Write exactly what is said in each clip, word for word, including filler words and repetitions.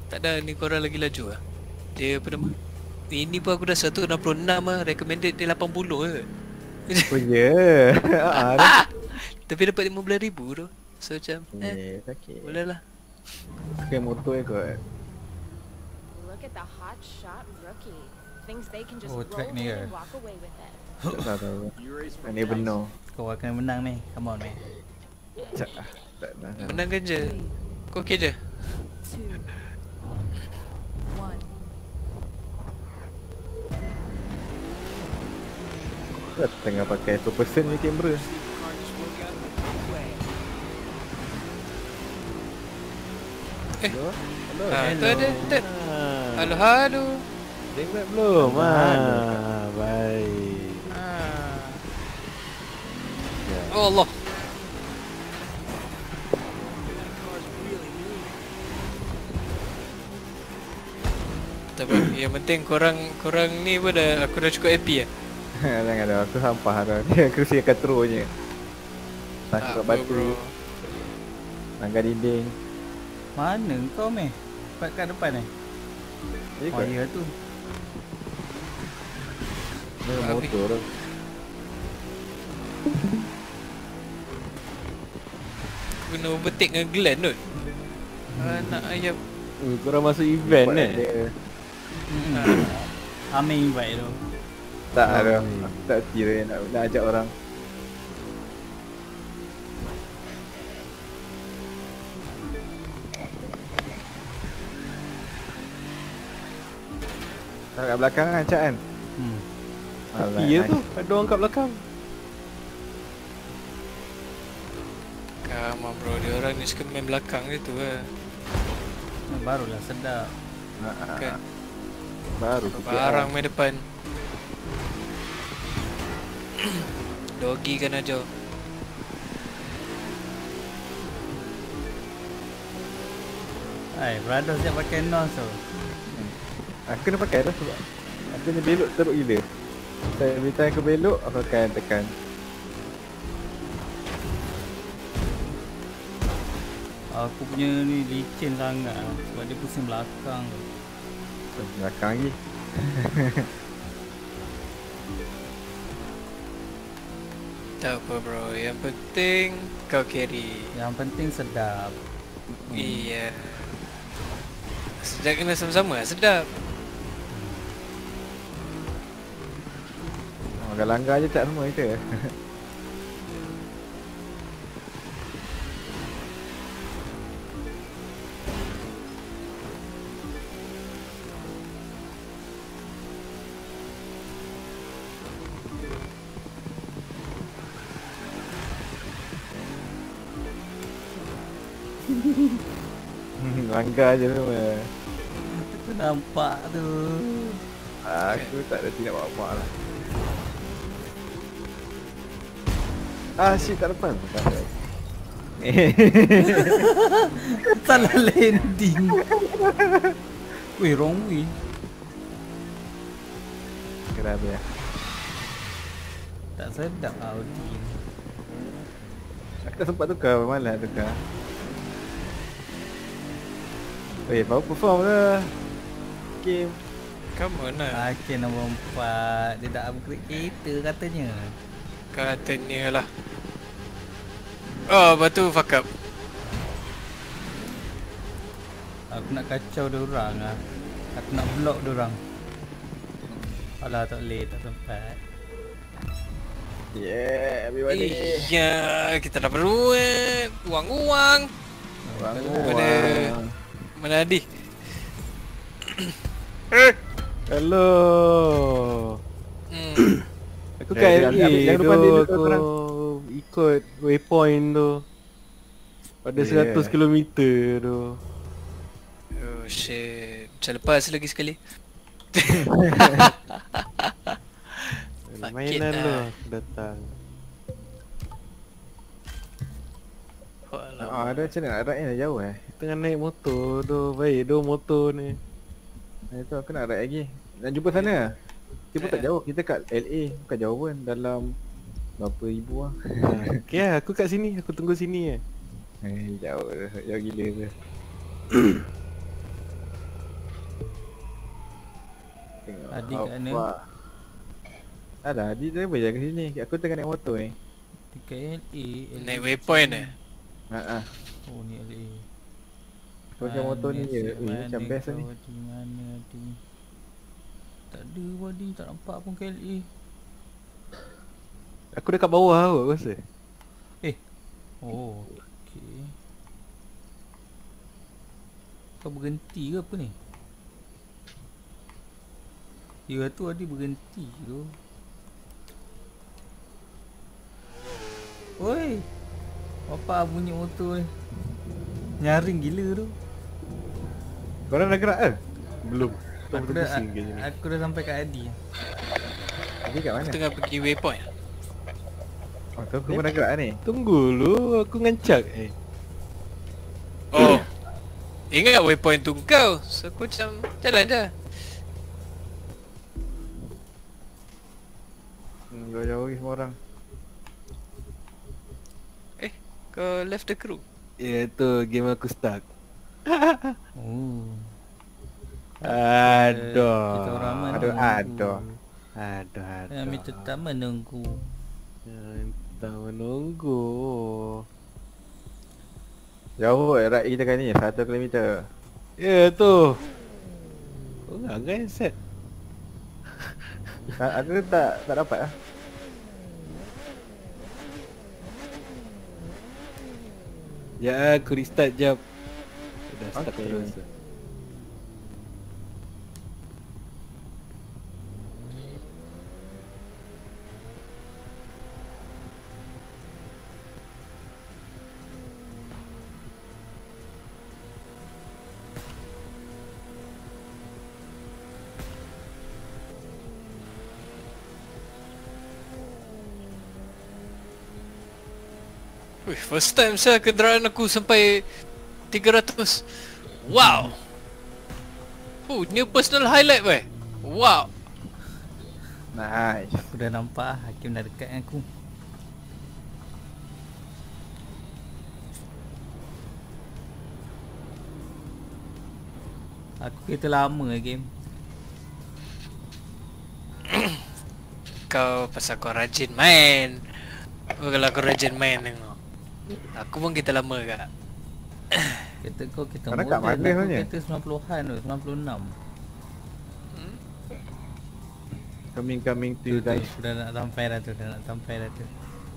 Tak ada, ni korang lagi laju lah. Dia apa nama? Ini pun aku dah seratus enam puluh enam lah. Recommended dia lapan puluh je. Oh ya. Ah, Tapi dapat lima belas ribu tu. So macam eh, eh, sakit. boleh lah. Pakai motor je kot. Look at the hot shot rookie. Thinks they can just Oh, roll track in ni ke? and walk away with it. Tak tahu. I never know. Kau akan menang ni. Come on, man. Cak ah. Tak nak. Menangkan je. Kau okey je? Two, one. Kau tengah pakai two percent ni kamera. Eh. Hello? Hello? Ah, tu ada, tu. Ah. Halo, halo. Tengok belum? Ah, Ah. baik. Ah. Ya. Oh Allah. Tak apa, yang penting korang korang ni pun dah, aku dah cukup happy lah. Jangan dah, aku sampah dah. Dia kerusi akan terusnya. Tangkap Apa, batu, bro? langgar dinding. Mana kau, meh? Kat kat depan ni. Jadi Oh, kau ya tu. ni motor tu. Aku kena overtake dengan Glenn tu. Anak ayam. Uh, korang masuk event Buat eh? dia. Hmm. Aming invite tu. Tak ada. Hmm. Aku tak kira nak, nak ajak orang. Tak kat belakang kan Cak kan? Hmm. Alah, Iya nice. tu, ada orang kat belakang. Come on bro, dia orang ni suka main belakang je tu lah. Barulah sedap. Ah, ah, Kan? ah. Baru sikit Barang lah. main depan. Doggy kan aja. Hai, brother siap pakai nose tu. Aku kena pakai dah sebab aku ni belok teruk gila. Saya every time aku belok aku akan tekan. Aku punya ni licin sangat lah, sebab dia pusing belakang tu. Belakang lagi. Tak apa bro, yang penting kau carry. Yang penting sedap. Iya. Sejak kena sama-sama sedap. Oh, kalau langgar je tak semua kita. Langgar je semua. Aku nampak tu. Aku tak ada tidak buat-buat lah. Ah shit tak depan. Tak ada. Salah landing. Weh, wrong way. Kira dia. Tak sedap Audi ni. Aku tak sempat tukar, malas tukar. Eh, baru perform dah. Game. Come on lah. Akhir nombor empat. Dia dah upgrade kereta katanya. Katanya lah. Oh, batu fuck up. Aku nak kacau diorang lah. Aku nak block diorang. Alah, tak boleh, tak sempat. Yeah, everybody. Iya, kita dah berduit. Uang-uang. Orang Mana orang. Mana Adi? Hello. Hmm. Aku Eh, kat jangan- L A jangan- jangan tu, depan dia dulu, aku korang. ikut waypoint tu. Pada Yeah. seratus kilometer tu. Oh shit. Macam lepas lagi sekali. Mainan lah. tu aku datang. Alah. Ah, ada macam mana? Ride ni jauh eh. Tengah naik motor tu. Baik tu motor ni. Nah, itu aku nak ride lagi. Nak jumpa sana. Kita pun tak jauh. Kita kat L A. Bukan jauh pun. Dalam berapa ribu lah. Okay lah, aku kat sini. Aku tunggu sini eh. Eh, jauh. Jauh gila tu. Adi kat mana? Wah. Ada, Adi driver je kat sini. Aku tengah naik motor ni. Dekat L A. Naik waypoint eh. Ha ah. Oh ni L A. Kau pakai motor ni je. Eh, Mana macam best kau ni. Di mana Adi? Tak ada Wadi, tak nampak pun ke L A. Aku dekat bawah aku rasa. Eh. Oh, okey. Kau berhenti ke apa ni? Ya tu Adi berhenti tu. Oi. Apa bunyi motor ni? Nyaring gila tu. Korang dah gerak ke? Belum. Aku dah, aku dah sampai kat Adi. Adi kat mana? Aku tengah pergi waypoint. Oh, tu aku pun dah gerak ni. Tunggu lu, aku ngancak eh. Oh. Ingat waypoint tu kau. So aku macam jalan je. Hmm, jauh-jauh lagi semua orang. Eh, kau left the crew. Ya tu game aku stuck. Oh. Aduh. Kita orang mana? Aduh, aduh. Aduh, aduh. Kami tetap menunggu. Kita menunggu. Jauh ride kita kali ni, satu kilometer. Ya tu. Kau nak kan set? Ha, aku tak tak dapat lah. Ya aku restart jap. Dah stuck Okay. terus. Wih, first time saya kenderaan aku sampai tiga ratus. Wow. Oh, new personal highlight weh. Wow. Nice. Aku dah nampak Hakim dah dekat dengan aku. Aku kereta lama game. Kau pasal kau rajin main. Oh, kalau kau rajin main tengok. Aku pun kita lama kak. Kereta kau kereta Korang model. kat mana Aku sebenarnya? kereta sembilan puluhan tu, sembilan puluh enam. Coming coming to Tu, you tu, guys. dah nak sampai dah tu, dah nak sampai dah tu.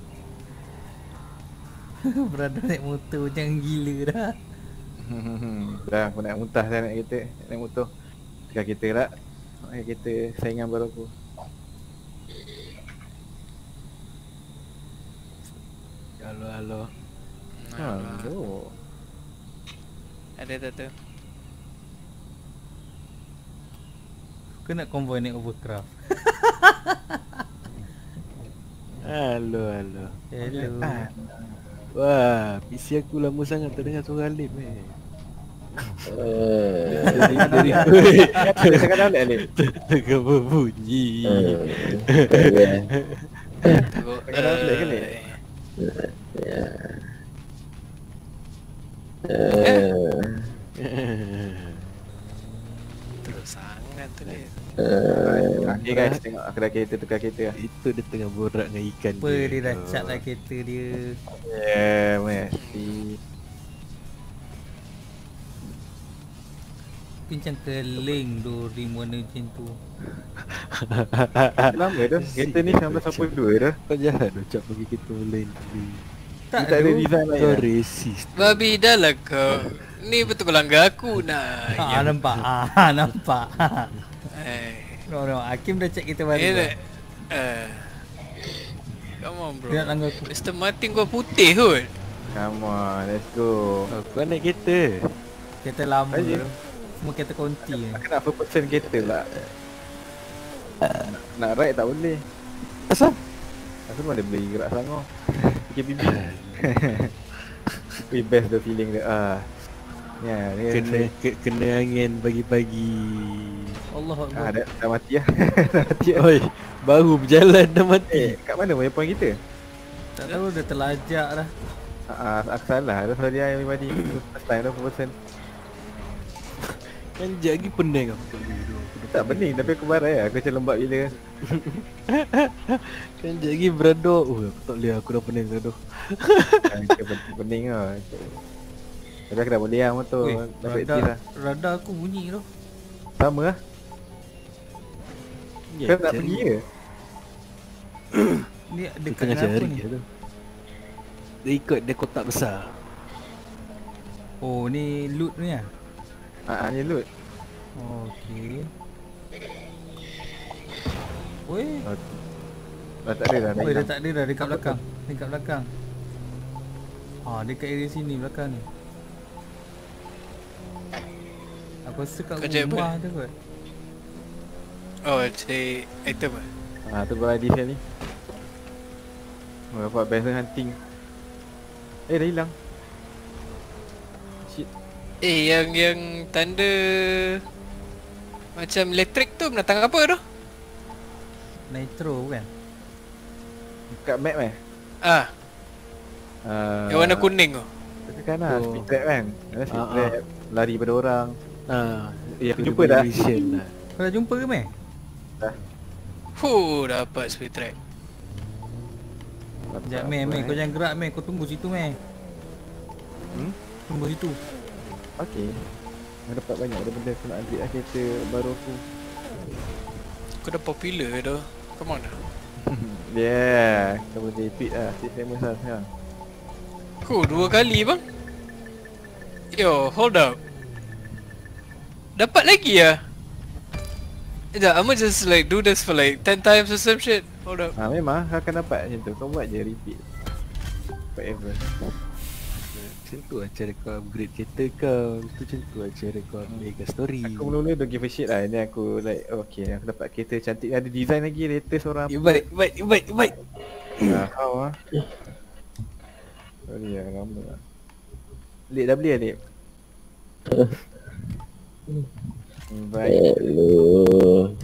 Berada naik motor macam gila dah. Dah aku nak muntah dah naik kereta, naik motor. Dekat kita lah. Naik kereta saingan baru aku. Halo halo. Hello. Ada tak tu? Aku nak convoy naik overcraft. Halo halo. Hello. Ah, Wah, P C aku lama sangat tak dengar suara Alip eh. dari dari Dia cakap dah boleh Alip. Tengah berbunyi. Tengok. Tengah dah boleh ke ni? Terus sangat tu dia. Okay guys, tengok aku dah kereta tukar kereta. Itu dia tengah borak dengan ikan Apa dia dah cat lah kereta dia. Yeah, mesti. Pincang keling tu rim warna macam tu. Lama dah. Kereta ni sembilan belas lapan puluh dua dah. Kau jahat ucap bagi kita lain kali. Dia tak ada tu. design lain. Kau lah. racist. Babi dah lah kau. Ni betul pelanggar aku nah. Ah, nampak. Ah, nampak. Eh. No, no. Hakim dah check kita baru. Ini lah. eh. Come on bro. Dia nak langgar aku. Mister Martin kau putih kot. Come on, let's go. Oh, kau naik kereta. Kereta lama Aje. tu. Semua kereta konti ni. Aku nak first person kereta pula. Nak, nak ride tak boleh. Asal? Aku pun ada beli gerak Selangor. P K P B. Wih, best the feeling dia. Ah. Ya, ni Kena ke, kena angin pagi-pagi. Allah Ah, Akbar. dah, dah mati lah. Dah mati lah. Oi, baru berjalan dah mati. Eh, kat mana waypoint kita? Tak tahu dah terlajak dah. Ah, ah, aku salah. Dah sorry yang mati. First time dah first person. Kan jap lagi pening aku tak boleh tu. Tak pening tapi aku barai lah. Aku macam lembab gila. Kan jap lagi beraduk. Oh aku tak boleh, aku dah pening beraduk. Aku pening lah. Tapi aku dah boleh lah motor. Weh, Dah praktis radar, lah. radar aku bunyi tu. Sama lah. Ya, Kau nak cari. pergi ke? Ni Dia dekat tengah dengan apa cari ni? dia tu. Dia ikut dia kotak besar. Oh ni loot ni lah. Haa ni loot. Oh, okey. Weh, Oh, dah tak ada dah. dah weh dah hilang. tak ada dah dekat belakang. Dekat belakang. Ah, dekat area sini belakang ni. Aku rasa kat Kau cari apa? rumah tu kot. Oh, cari item lah. Haa tu baru sekali ni. Oh, dapat best hunting. Eh dah hilang. Shit. Eh, yang yang tanda macam elektrik tu binatang apa tu? Nitro kan? Kat map eh? Ah, Uh, yang warna kuning tu. Tekan lah, Oh. speed trap kan? Ada speed Ah, ah. trap, lari pada orang. Ah, Eh, aku tu jumpa dia dah. punya mission lah. Kau dah jumpa ke meh? Fuh, dapat speed track. Sekejap meh, meh kau jangan gerak meh, kau tunggu situ meh. Hmm? Tunggu situ. Okay. Aku dapat banyak benda-benda aku nak upgrade lah kereta baru aku. Kau dah popular tu. Come on lah. Yeah, kau boleh repeat lah, si famous lah sekarang. Huh, dua kali bang. Yo, hold up. Dapat lagi ya? Sekejap, I'ma just like do this for like ten times or some shit. Hold up. Ha, memang kau akan dapat macam tu, kau buat je repeat. Forever. Macam tu lah cara kau upgrade kereta kau. Tu macam tu lah cara kau ambilkan story. Aku mula-mula don't give a shit lah, ni aku like, okay aku dapat kereta cantik, ada design lagi, latest orang. Eh baik, baik, baik, baik. Ah, how ah? Sorry lah, lama lah. Lip dah beli lah Lip? Hmm, baik. Hello.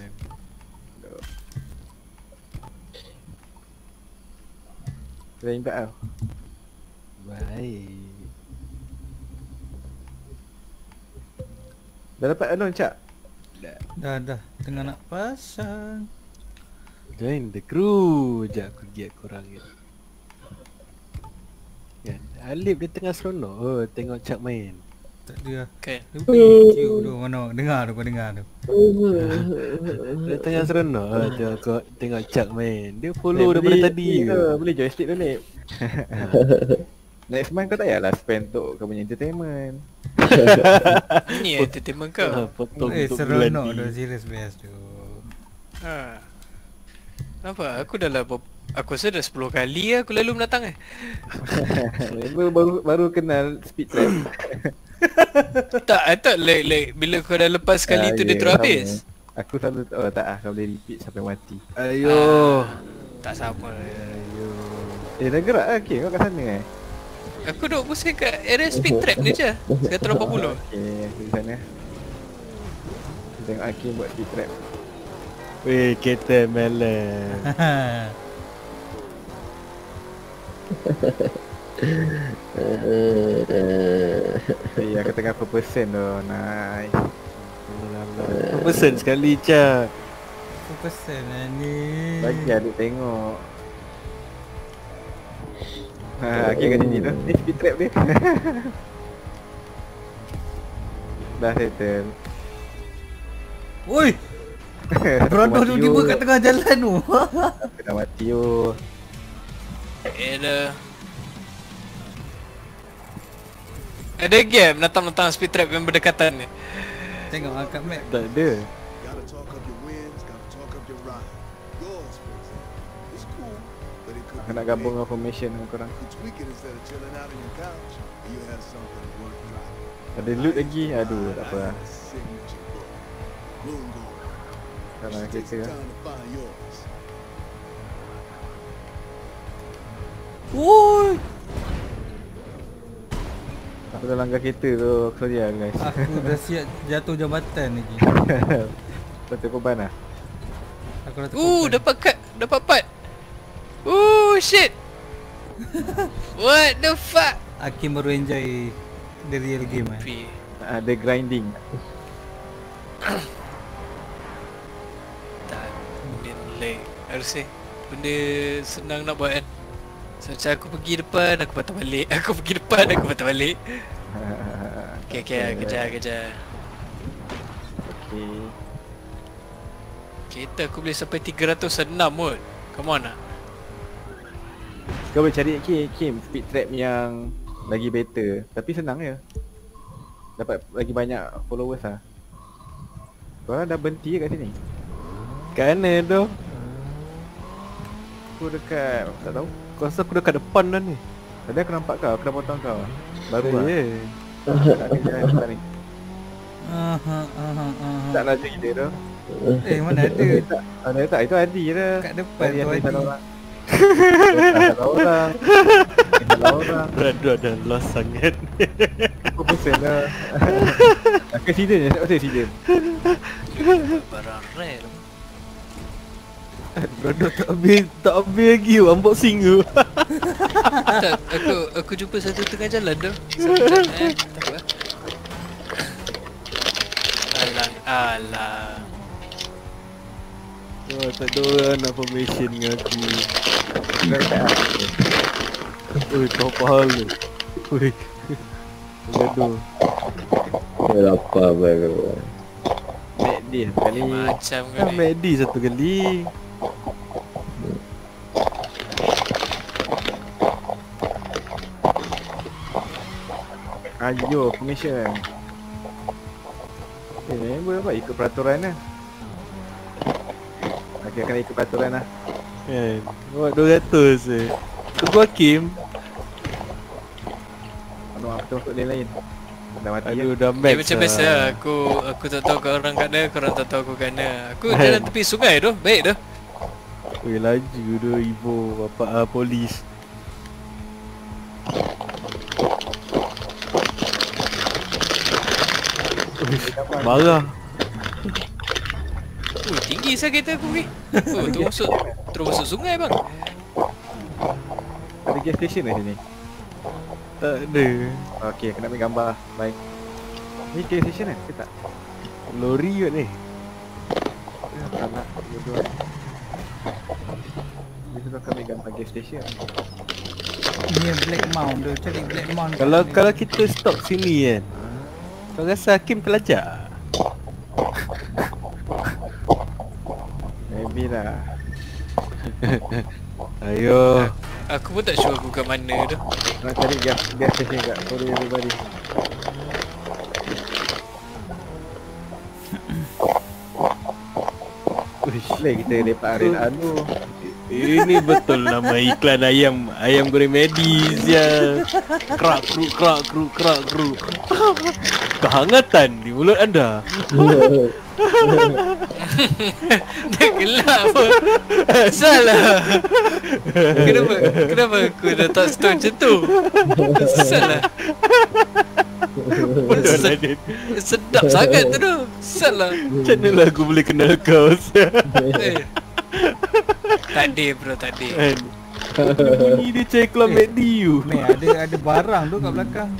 Dah invite tau. Baik. Dah dapat alone Cak? Dah dah, tengah nak pasang. Join the crew. Sekejap aku get korang ni. Kan, Alip dia tengah seronok. Oh, tengok Cak main. Tak ada lah. Okay. Dia bukan YouTube tu, mana? Dengar tu, kau dengar tu. Dia tengah seronok. Oh, tengok kau tengok Cak main. Dia Lip, follow daripada beli tadi. stick ke? Beli joystick tu Lip. Next month kau tak payahlah spend untuk kau punya entertainment. Ini entertainment kau. Ha, potong Eh, untuk seronok bulan tu, ni. serius best tu. Ha. Nampak? Aku dah lah ber- Aku rasa dah sepuluh kali lah aku lalu menatang eh. baru, baru baru kenal speed trap. Tak, I thought like, like bila kau dah lepas sekali Ah, tu dia yeah, terus sama. habis. Aku selalu oh tak ah kau boleh repeat sampai mati. Ayo. Tak sama. Ayo. Eh dah gerak lah okay kau kat sana eh. Aku duduk pusing kat area speed trap ni je. seratus lapan puluh. Okay aku di sana. Tengok Hakim buat speed trap. Weh, kereta melon. Eh aku tengah per percent tu. Nice. Pesen sekali Cak. Aku pesan lah ni. Bagi adik tengok. Ha Hakim kat sini tu. Ni speed trap dia. Dah settle. Oi, Brodo tu tiba kat tengah jalan tu. Aku dah mati oh. Eh dah. Ada game menatang-natang speed trap yang berdekatan ni. Tengok ah, kat map. Tak ada. Gotta talk up your wins, gotta talk up your ride. Yours, for example, it's cool, but it could Aku be nak gabung dengan formation dengan korang. You tweak it instead of chilling out on your couch, and you have something worth driving. Ada loot lagi. Aduh tak apa lah. That's a signature book. Moon Gold. Kalau Should take kereta some lah. time to find yours. Oi, Aku dah langgar kereta tu. Sorry lah guys. aku dah siap jatuh jambatan lagi. Betul korban lah. Aku dah Ooh, terkorban. dapat cut, dapat part. Ooh, shit. What the fuck? Hakim baru enjoy the real game eh. Pi. Ada grinding. Tak, benda lag. Harusnya benda senang nak buat kan. So macam aku pergi depan, aku patah balik. Aku pergi depan, aku patah balik. Okay, okay, kejar, kejar. Okay. Kereta aku boleh sampai tiga ratus enam kot. Come on lah. Kau boleh cari Kim, Kim speed trap yang lagi better. Tapi senang je. Dapat lagi banyak followers lah. Kau dah berhenti kat sini? Kat mana tu? Aku dekat, tak tahu. Kau rasa aku dekat depan dah ni. Tadi aku nampak kau, aku dah potong kau. Baru lah. Ya. Tak kerja depan ni. Aha, aha, aha. Tak laju gila tu. Eh, mana ada? Tak, ada tak? Itu Adi je. Kat depan Adi tu ada Adi. salah orang. Salah orang. Salah orang. Rado dah lost sangat. Apa pesen lah. Aku season je, tak pasal season. Barang rare. Rado tak habis, tak habis lagi unboxing tu. Tak, aku aku jumpa satu tengah jalan tu. Satu jalan eh. Tak apa. Alah, alah. Oh, tak ada orang nak formation dengan aku. Oi, kau pahal tu. Oi. Rado. Dia lapar baru. Make dia sekali. Macam kau Kan ni. Medi satu kali. Ayo, permission. Eh, member apa? Ikut peraturan lah. Okay, kena ikut peraturan lah. Kan. Buat dua ratus je. Tunggu Hakim. Aduh, apa tu masuk lane lain. Dah mati Aduh, ya. dah max Eh, macam biasa lah. Aku aku tak tahu kau orang kat mana, korang tak tahu aku kat mana. Aku jalan tepi sungai tu, baik tu. Oi, laju tu Ivo bapak uh, polis. Marah. Oh, tinggi saya kereta aku pergi. Oh, tu masuk terus masuk sungai bang. Ada gas station lah sini. Tak ada. Okay, kena ambil gambar. Baik. Ni gas station kan? Ke tak? Lori kot ni. Tak nak. Dua-dua. Dia suka kena ambil gambar gas station. Ni yang Black Mount tu, cari Black Mount. kat Kalau mana. kalau kita stop sini kan. Kau rasa Hakim pelajak? Maybe lah. Ayo. Aku pun tak sure aku kat mana tu. Nak cari gas gas station kat. Sorry everybody. Uish. Boleh kita lepak Arin Anu. Ini betul nama iklan ayam ayam goreng medis ya. Krak kruk krak kruk krak kruk. Kehangatan di mulut anda. Dah gelap pun. Salah. Kenapa? Kenapa aku dah tak stop macam tu? Salah. Bodoh lah dia. Sedap sangat tu tu. Salah. Macam mana lah aku boleh kenal kau? Eh. Takdir bro, takdir. Kan? Bunyi dia cari keluar McD you. Meh, ada ada barang tu kat belakang.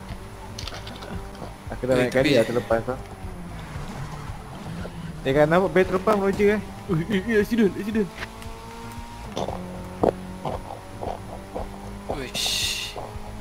Aku dah Eh, naik kali tapi- lah terlepas tu. Eh kan nampak bed terbang Roger eh. Oh, eh, eh, accident, accident. Uish.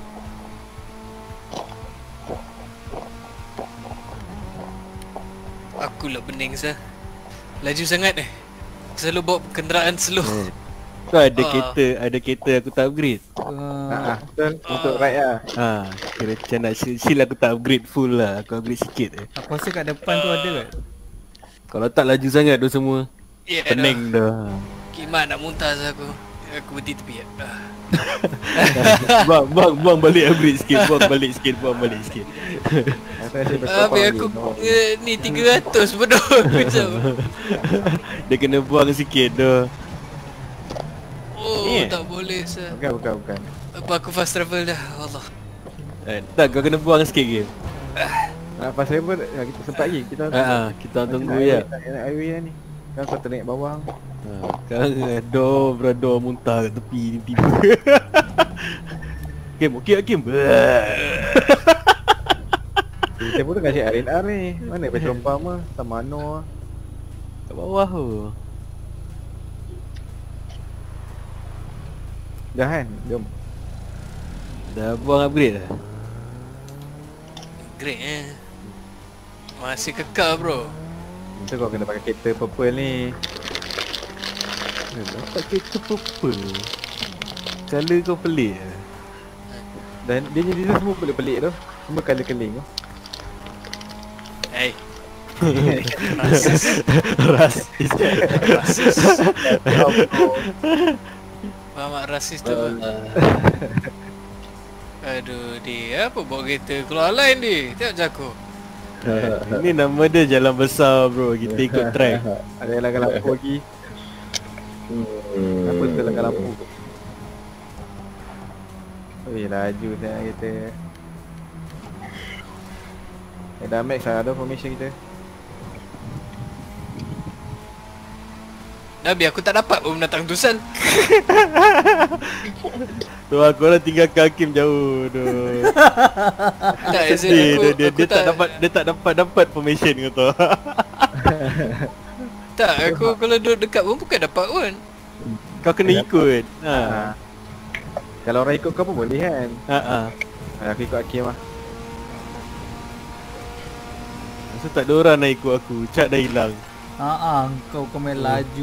Aku lah pening sah. Laju sangat eh. Selalu bawa kenderaan slow. Kau ada Ah. kereta, ada kereta aku tak upgrade. Uh, Ha ah, betul untuk ride lah. Ha, kira macam nak sil aku tak upgrade full lah. Aku upgrade sikit je. aku rasa kat depan tu ada kan. Kalau tak laju sangat tu semua. Ya Pening dah. Kimak nak muntah sah aku. Aku berhenti tepi. Ah. Bang, bang, bang balik upgrade sikit. Bang balik sikit, bang balik sikit. Aku rasa bertopang Habis aku lagi. eh, ni tiga ratus bodoh. Macam Dia kena buang sikit dah. oh Ni eh? tak boleh sah. Bukan bukan bukan. Apa aku fast travel dah. Allah. Eh, tak, kau kena buang sikit game. Nak pas travel ya, kita sempat lagi. Kita Ha, ha, kita tunggu ya. Nak highway lah ni. Kan kau ternaik bawang. Ha, sekarang do berado muntah kat tepi ni tiba. Game okey Hakim. Kita Kita pun tengah cek R and R ni. Mana petrol pump lah, Tamano lah. Kat bawah tu. Dah kan? Jom. Dah buang upgrade dah. Great eh. Masih kekal bro. Itu kau kena pakai kereta purple ni. Eh, dapat kereta purple. Colour kau pelik lah. Dan dia jadi semua pelik-pelik tu. Semua colour keling tu. Hey. Rasis. Rasis. Rasis. Faham tak rasis tu? Aduh dia apa bawa kereta keluar line dia. Tengok jago. Ini nama dia jalan besar bro. Kita ikut track. Ada yang langgar lampu lagi. Kenapa tu langgar lampu? Weh laju sangat kereta. Eh dah max lah ada formation kita. Nabi aku tak dapat pun menatang Tusan. Tu aku orang tinggalkan Hakim jauh tu. Tak Dia, Azin dia, aku, dia, aku dia tak dapat dia tak dapat dapat formation kau tahu. Tak aku kalau duduk dekat pun bukan dapat pun. Kau kena ikut. Ha. Ha. Kalau orang ikut kau pun boleh kan? Ha ah. Ha, aku ikut Hakim lah. Masa tak ada orang nak ikut aku. Cak dah hilang. Haa, kau kau main laju.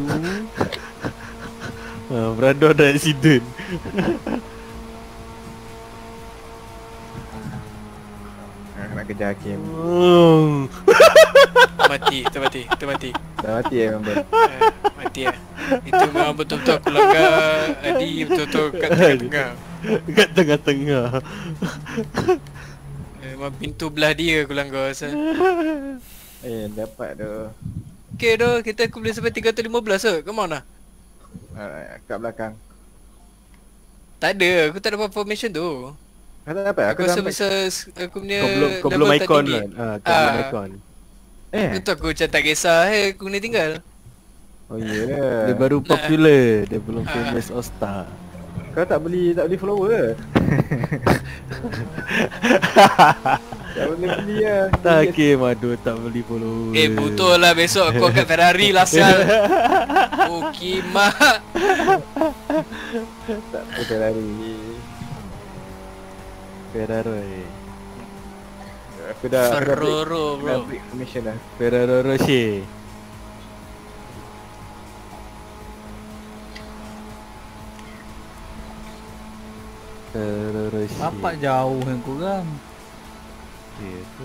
Ha, Brado ada accident. Ha, nak kejar Hakim. Oh. Mati, termati, termati. Dah mati eh member. Eh, mati eh. Itu memang betul-betul aku langgar Adi betul-betul kat tengah-tengah. Kat tengah-tengah. Memang pintu belah dia aku langgar asal. Eh dapat tu. Okay dah, kita aku boleh sampai tiga ratus lima belas ke? Come on lah. Ha, kat belakang. Tak ada, aku tak dapat formation tu. Kau tak dapat? Aku dah rasa max. bisa aku punya Kau belum kau level belum tak icon tinggi. kan. Ha, kau belum Ah. icon. Eh? Betul aku macam tak kisah, hey, aku kena tinggal. Oh ya. Dia baru popular, dia belum Ah. famous all star. Kau tak beli tak beli follower ke? Tak boleh beli lah. Tak Hakim aduh tak beli follower. Eh betul lah besok aku kat Ferrari lah sial. Oh kimak. Tak boleh lari. Ferrari. Aku dah aku dah break, Ferroro dah bro. break formation dah. Ferrero Rocher. Ferrero Rocher. Bapak jauh yang korang. Ya ke?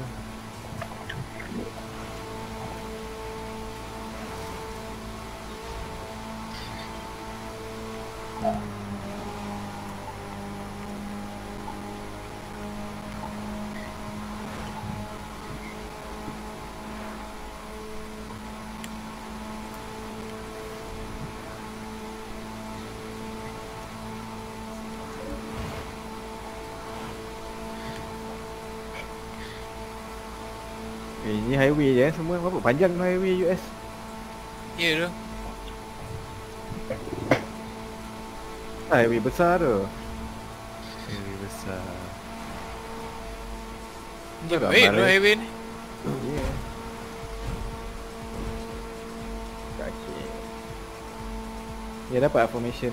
Eh, ni highway je eh, semua. Berapa panjang tu highway U S? Ya tu. Highway besar tu. Ini besar. Kau tak Eh, marah? no highway ni. Ya. Kaki. Ya dapat formation.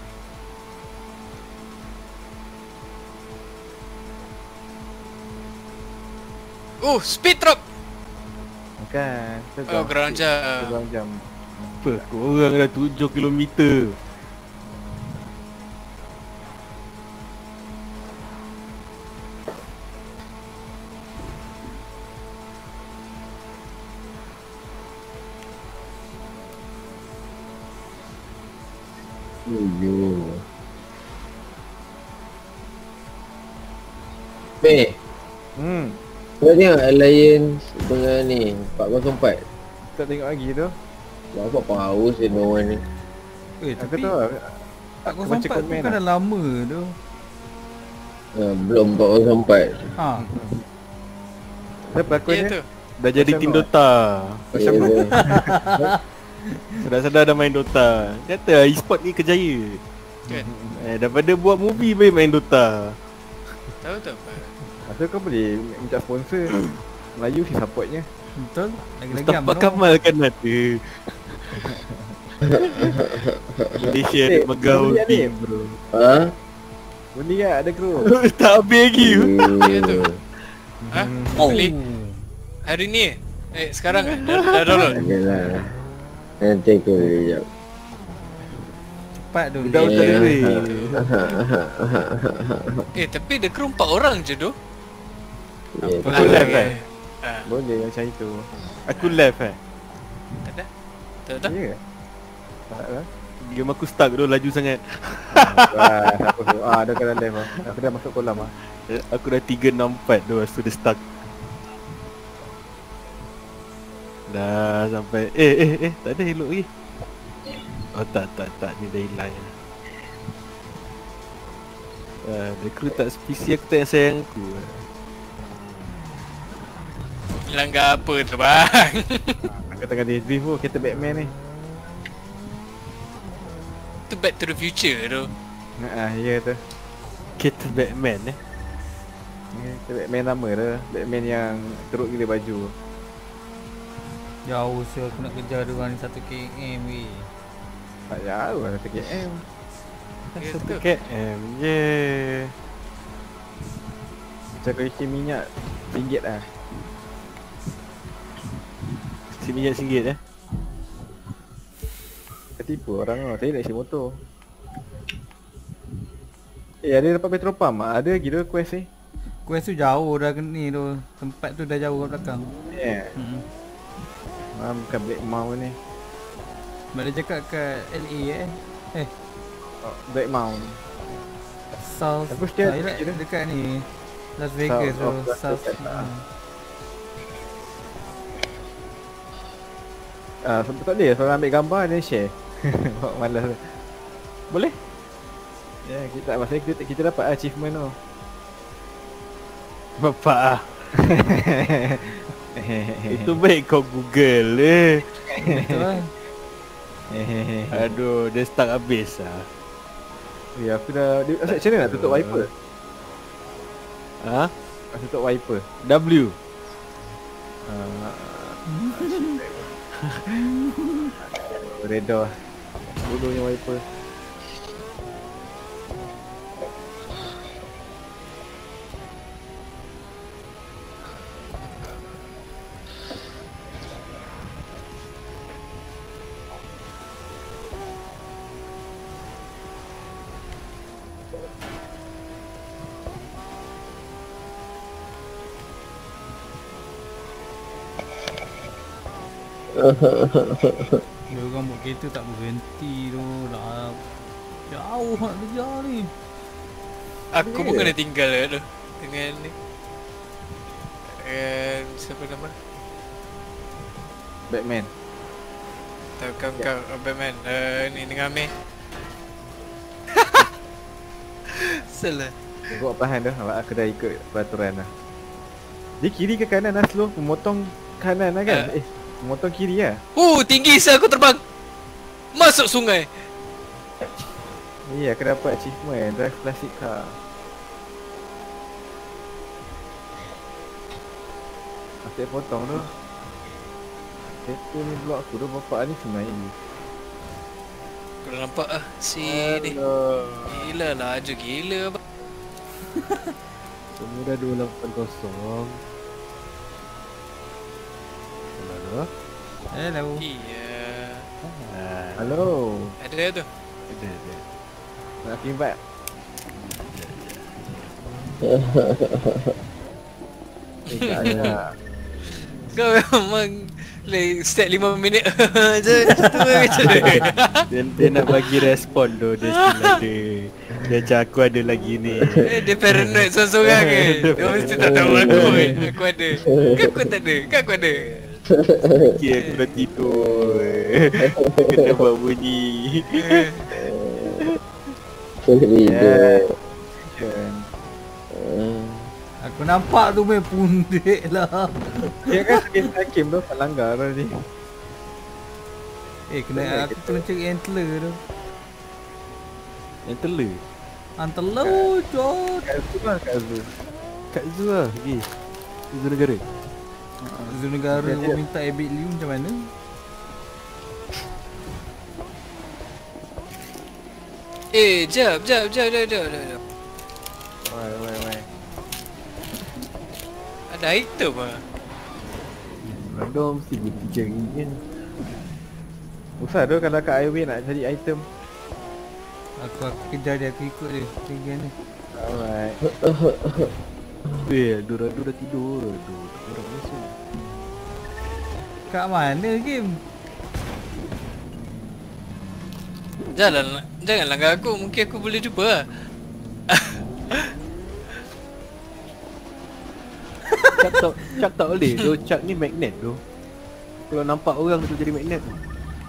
Oh, speed drop. Bukan. Oh, ground jam. Ground jam. Apa? Korang dah tujuh kilometer. Tujuh. Meh, Hmm. kau tengok Alliance dengan ni empat kosong empat. Tak tengok lagi tu. Bapak power sih no one ni. Eh Aku tapi tahu. tak kosong baca empat tu komen kan lah. dah lama tu. Ha, belum empat kosong empat. Ha. Ada pelakon Ya dia. tu. Dah jadi Macam tim mana? Dota. Ya, dia. Sedar-sedar dah main Dota. Kata e-sport ni kerjaya. Kan? Eh, daripada buat movie boleh main Dota. Tahu tak apa. Masa kau boleh minta sponsor. Melayu si supportnya. Betul. Lagi-lagi Mustafa UMNO. Kamal kan ada. Malaysia ada Eh, Megau boleh ni. team bro. Ha? Benda kan ada kru. Tak habis lagi. Ya tu. Ha? Oh. Beli hari ni? Eh sekarang eh? Dah, dah download? Okeylah. Nanti aku sekejap. Cepat tu. Dah Eh, betul ni. Eh tapi the crew empat orang je tu. Ya, Aku live eh. Ah, Boleh macam itu. Aku live eh. tak ada. Tak ada. Ya ke? Tak lah. Game aku stuck tu laju sangat. Ah, aku tu. Ah, dah kena live ah. Aku dah masuk kolam ah. Aku dah tiga enam empat tu, lepas tu dia stuck. Dah sampai eh eh eh tak ada elok lagi. Oh tak tak tak ni dah hilang. Ah, dia crew tak P C aku tak yang sayang aku. Hilang ke apa tu bang? Aku tengah di review kereta Batman ni. Tu Back to the Future tu. Ah, ya tu. Kereta Batman eh. Ni kereta Batman lama tu. Batman yang teruk gila baju. Jauh so aku nak kejar dia orang ni satu kilometer weh. Tak jauh lah satu kilometer. Ya Satu tu. km je. Macam kau isi minyak ringgit lah. Si minyak singgit eh. Tertipu orang tu. Saya nak isi motor. Eh ada dapat petrol pump ah? Ada lagi tu quest ni. Quest tu jauh dah ke ni tu. Tempat tu dah jauh kat belakang. Ya. Yeah. Hmm. Ah, bukan Black Mount ni. Sebab dia cakap kat L A eh. Eh, Oh, Black Mount. South. Aku setiap Ah, yelah, kira. dekat ni. Las Vegas South of tu. Las South. Vegas, ah. Ah, sebab tak boleh. Kalau ambil gambar dia share. Buat malas tu. Boleh? Ya, yeah, kita maksudnya kita, kita dapat achievement tu. Bapak ah. Itu baik kau Google eh. Betul kan? Aduh, dia stuck habis ah. Ya, aku dah dia, asal macam mana nak tutup wiper? Ha? Nak tutup wiper. W. Ah. Redor. Bodohnya wiper. Dia orang buat kereta tak berhenti tu lah. Jauh nak kejar ni. Aku pun kena tinggal lah tu. Dengan ni. Dengan siapa nama? Batman. Tahu kau kau oh, Batman. Uh, ni dengan Amir. Salah. Aku buat perlahan tu. Awak aku dah ikut peraturan lah. Dia kiri ke kanan lah slow. Memotong kanan lah kan? Ah. Eh, memotong kiri lah. Uh, tinggi sah aku terbang. Masuk sungai. Iya, aku dapat achievement. Drive classic car. Asyik potong tu. Kereta ni blok aku tu bapak ni sebenarnya ni. Kau dah nampak ah si ni. Gila lah, laju gila abang. Semua dah dua lapan kosong. Hello. Hello. Iya. Ah, Halo. Ada tu. ada ada. Nak invite. Eh, tak ada. Kau memang like, start lima minit je macam tu macam tu. Dia, dia nak bagi respon tu. Dia still ada. Dia macam aku ada lagi ni. Eh, dia paranoid seorang-seorang ke? Dia mesti tak tahu aku kan. Aku ada. Kan aku tak ada. Kan aku ada. Fikir aku dah tidur. Kena buat bunyi. Eh, Leader. Aku nampak tu main pundek lah. Dia kan skin hakim tu tak langgar tadi. Eh kena aku kena cari antler tu. Yang telur. Antler jod. Kat Zoo lah, kat Zoo. Kat Zoo lah pergi. Zoo negara. Zul negara Dia- dia- orang minta Abid Liu macam mana? Eh, jap, jap, jap, jap, jap, jap, jap. Wai wai wai. Ada item ah. Random mesti bertiga ingin. Usah tu kalau kat highway nak cari item. Aku aku kejar dia, aku ikut dia. Tiga ni. Alright. Eh, Dura Dura tidur. Dura Dura masuk. Kat mana game? Jangan, jangan langgar aku. Mungkin aku boleh jumpa lah. Cak tak, cak tak boleh tu. Cak ni magnet tu. Kalau nampak orang tu jadi magnet tu.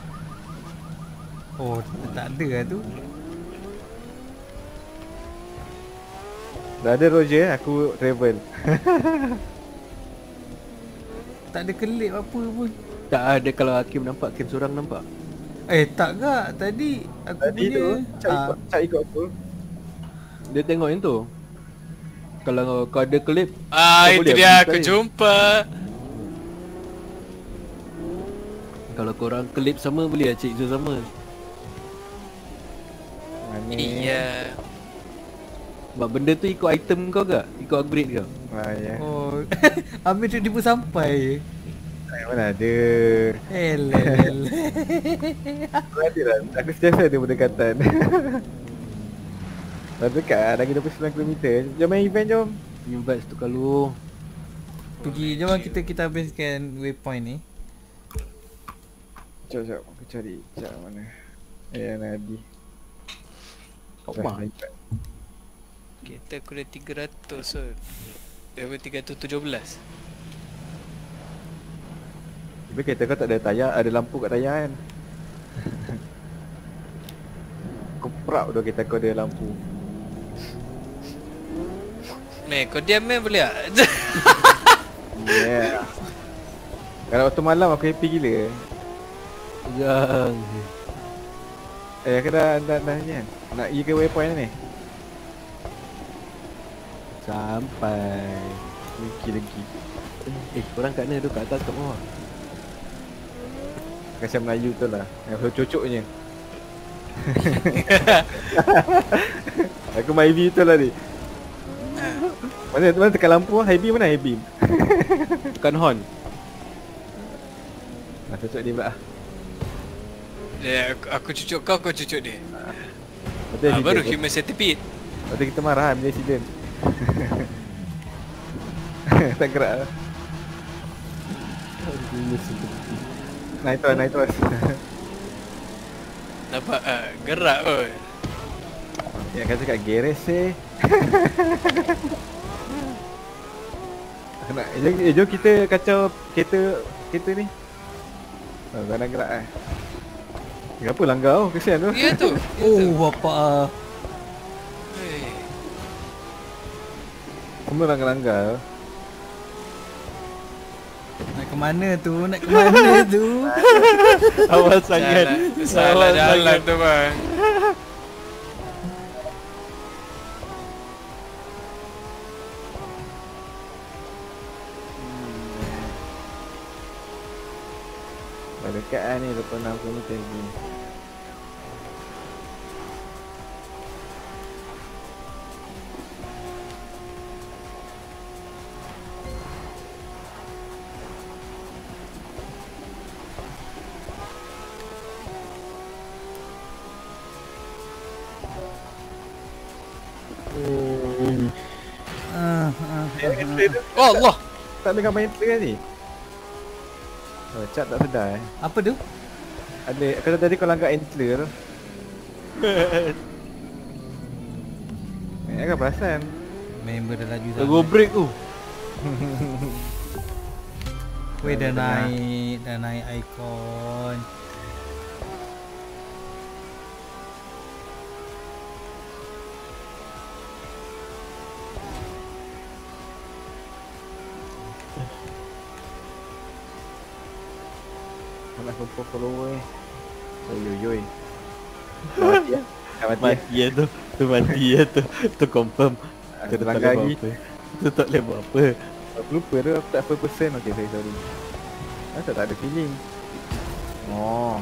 Oh, tak ada lah tu. Dah ada Roger, aku travel. Tak ada kelip apa pun. Tak ada kalau Hakim nampak, Hakim seorang nampak. Eh, tak gak. Tadi aku Tadi punya tu, Cak ah, ikut, Cak ikut aku. Dia tengok yang tu. Kalau kau ada klip, Ah, kau itu boleh dia. ambil Aku sekali. jumpa. Kalau korang klip sama boleh lah cik Zul sama. Mana? Iya. Sebab benda tu ikut item kau ke? Ikut upgrade kau? Ah, ya. oh. Ambil tu dia pun sampai. Eh, mana ada. Helel. Aku ada lah. Aku sentiasa ada berdekatan. Dah dekat, lagi dua puluh sembilan kilometer. Jom main event jom. Invite tu kalau Pergi, jom kita kita habiskan waypoint ni. Jom, jom. Aku cari. Cak mana. Eh, Nadi. kau Dah, mah. invite. Kita aku dah tiga ratus so. Level tiga ratus tujuh belas. Tapi kereta kau tak ada tayar, ada lampu kat tayar kan. Aku proud tu kereta kau ada lampu. Meh, kau diam meh boleh tak? Yeah. Kalau waktu malam aku happy gila. Jangan. Eh, aku dah, dah, dah ni kan. Nak pergi ke waypoint ni. Sampai. Lagi lagi. Eh, korang kat mana tu? Kat atas kat bawah? Macam Melayu tu lah. Yang cocoknya. Aku main V tu lah ni. Mana mana tekan lampu, high beam mana high beam? Tekan horn. Nah, cocok dia pula. Ya, aku, aku cucuk kau, kau cucuk dia. Betul Ah, accident. baru human centipede. Betul kita marah bila accident. Tak gerak lah. Naik tu naik tu. Nampak ah, gerak pun. Yang kata kat garage eh. Nak, eh, jom, eh, jom kita kacau kereta kereta ni. Oh, kau nak gerak eh. Kenapa langgar oh? Kesian tu. Ya tu. Oh, bapak ah. Hei. Semua langgar-langgar. Nak ke mana tu? Nak ke mana tu? Awas sangat. Salah, salah Awas jalan sangat. tu bang. Dah dekat lah ni dua puluh enam kilometer lagi. Ah, ah. Oh Allah. Tak dengar main play ni. Oh, Cat tak sedar eh. Apa tu? Ada, kalau tadi kau langgar antler. Eh, kan perasan. Member dah laju Dah go break tu. Weh, dah Tengah. naik, dah naik ikon. Kau nak kumpul follower eh. Oi oi oi. Mati ya. Dah mati ya. Mati ya tu. Tu mati ya tu. Tu confirm. Tu Aku tak langgar boleh buat lagi. apa. Tu tak boleh buat apa. Aku lupa tu, aku tak full percent. Okay, sorry, sorry. Aku tak ada feeling. Oh.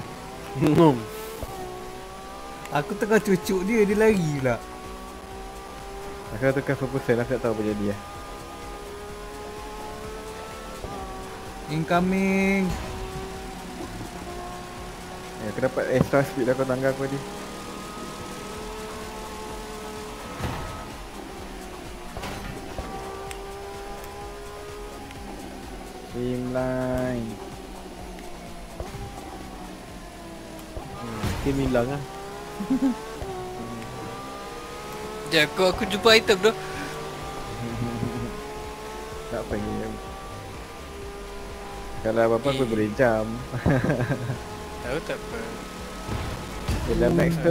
Aku tengah cucuk dia, dia lari pula. Aku tekan full percent, aku tak tahu apa jadi lah. Incoming. Ya, aku dapat extra speed dah kau tangga aku tadi. Streamline. Kim hilang lah. Sekejap, aku, aku jumpa item tu. Tak pengen. Kalau apa-apa aku boleh jam. Tahu tak apa. Dia dah max tu.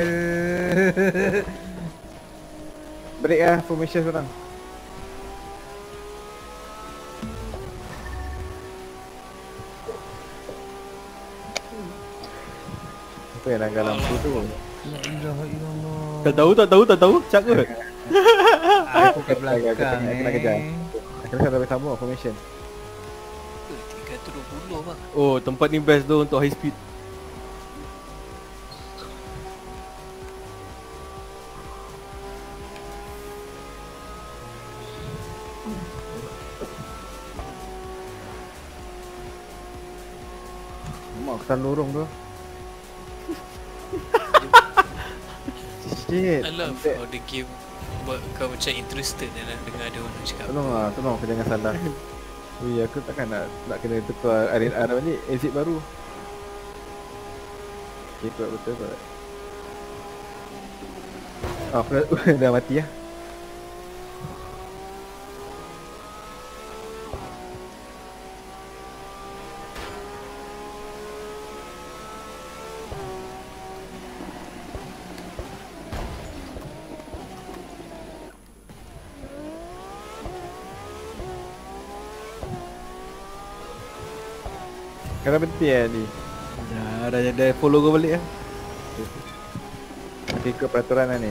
Break lah formation seorang. Apa yang langgar lampu tu? La ilaha illallah. Tak tahu, tak tahu, tak tahu. Cak ke? Aku ke Aku belakang nak kena kejar. eh. Aku nak sampai sama formation. tiga ratus dua puluh bang. Oh, tempat ni best tu untuk high speed. Mak aku tak lorong tu. Shit. I love how the game buat kau macam interested dalam dengar dia orang cakap. Tolong lah, tolong aku jangan salah. Ui, aku takkan nak nak kena tukar arena balik exit baru. Okay, betul betul betul. Oh, aku dah, dah mati lah. Kena berhenti lah ni. Dah, dah, dah follow kau balik lah. Aku ikut peraturan lah ni.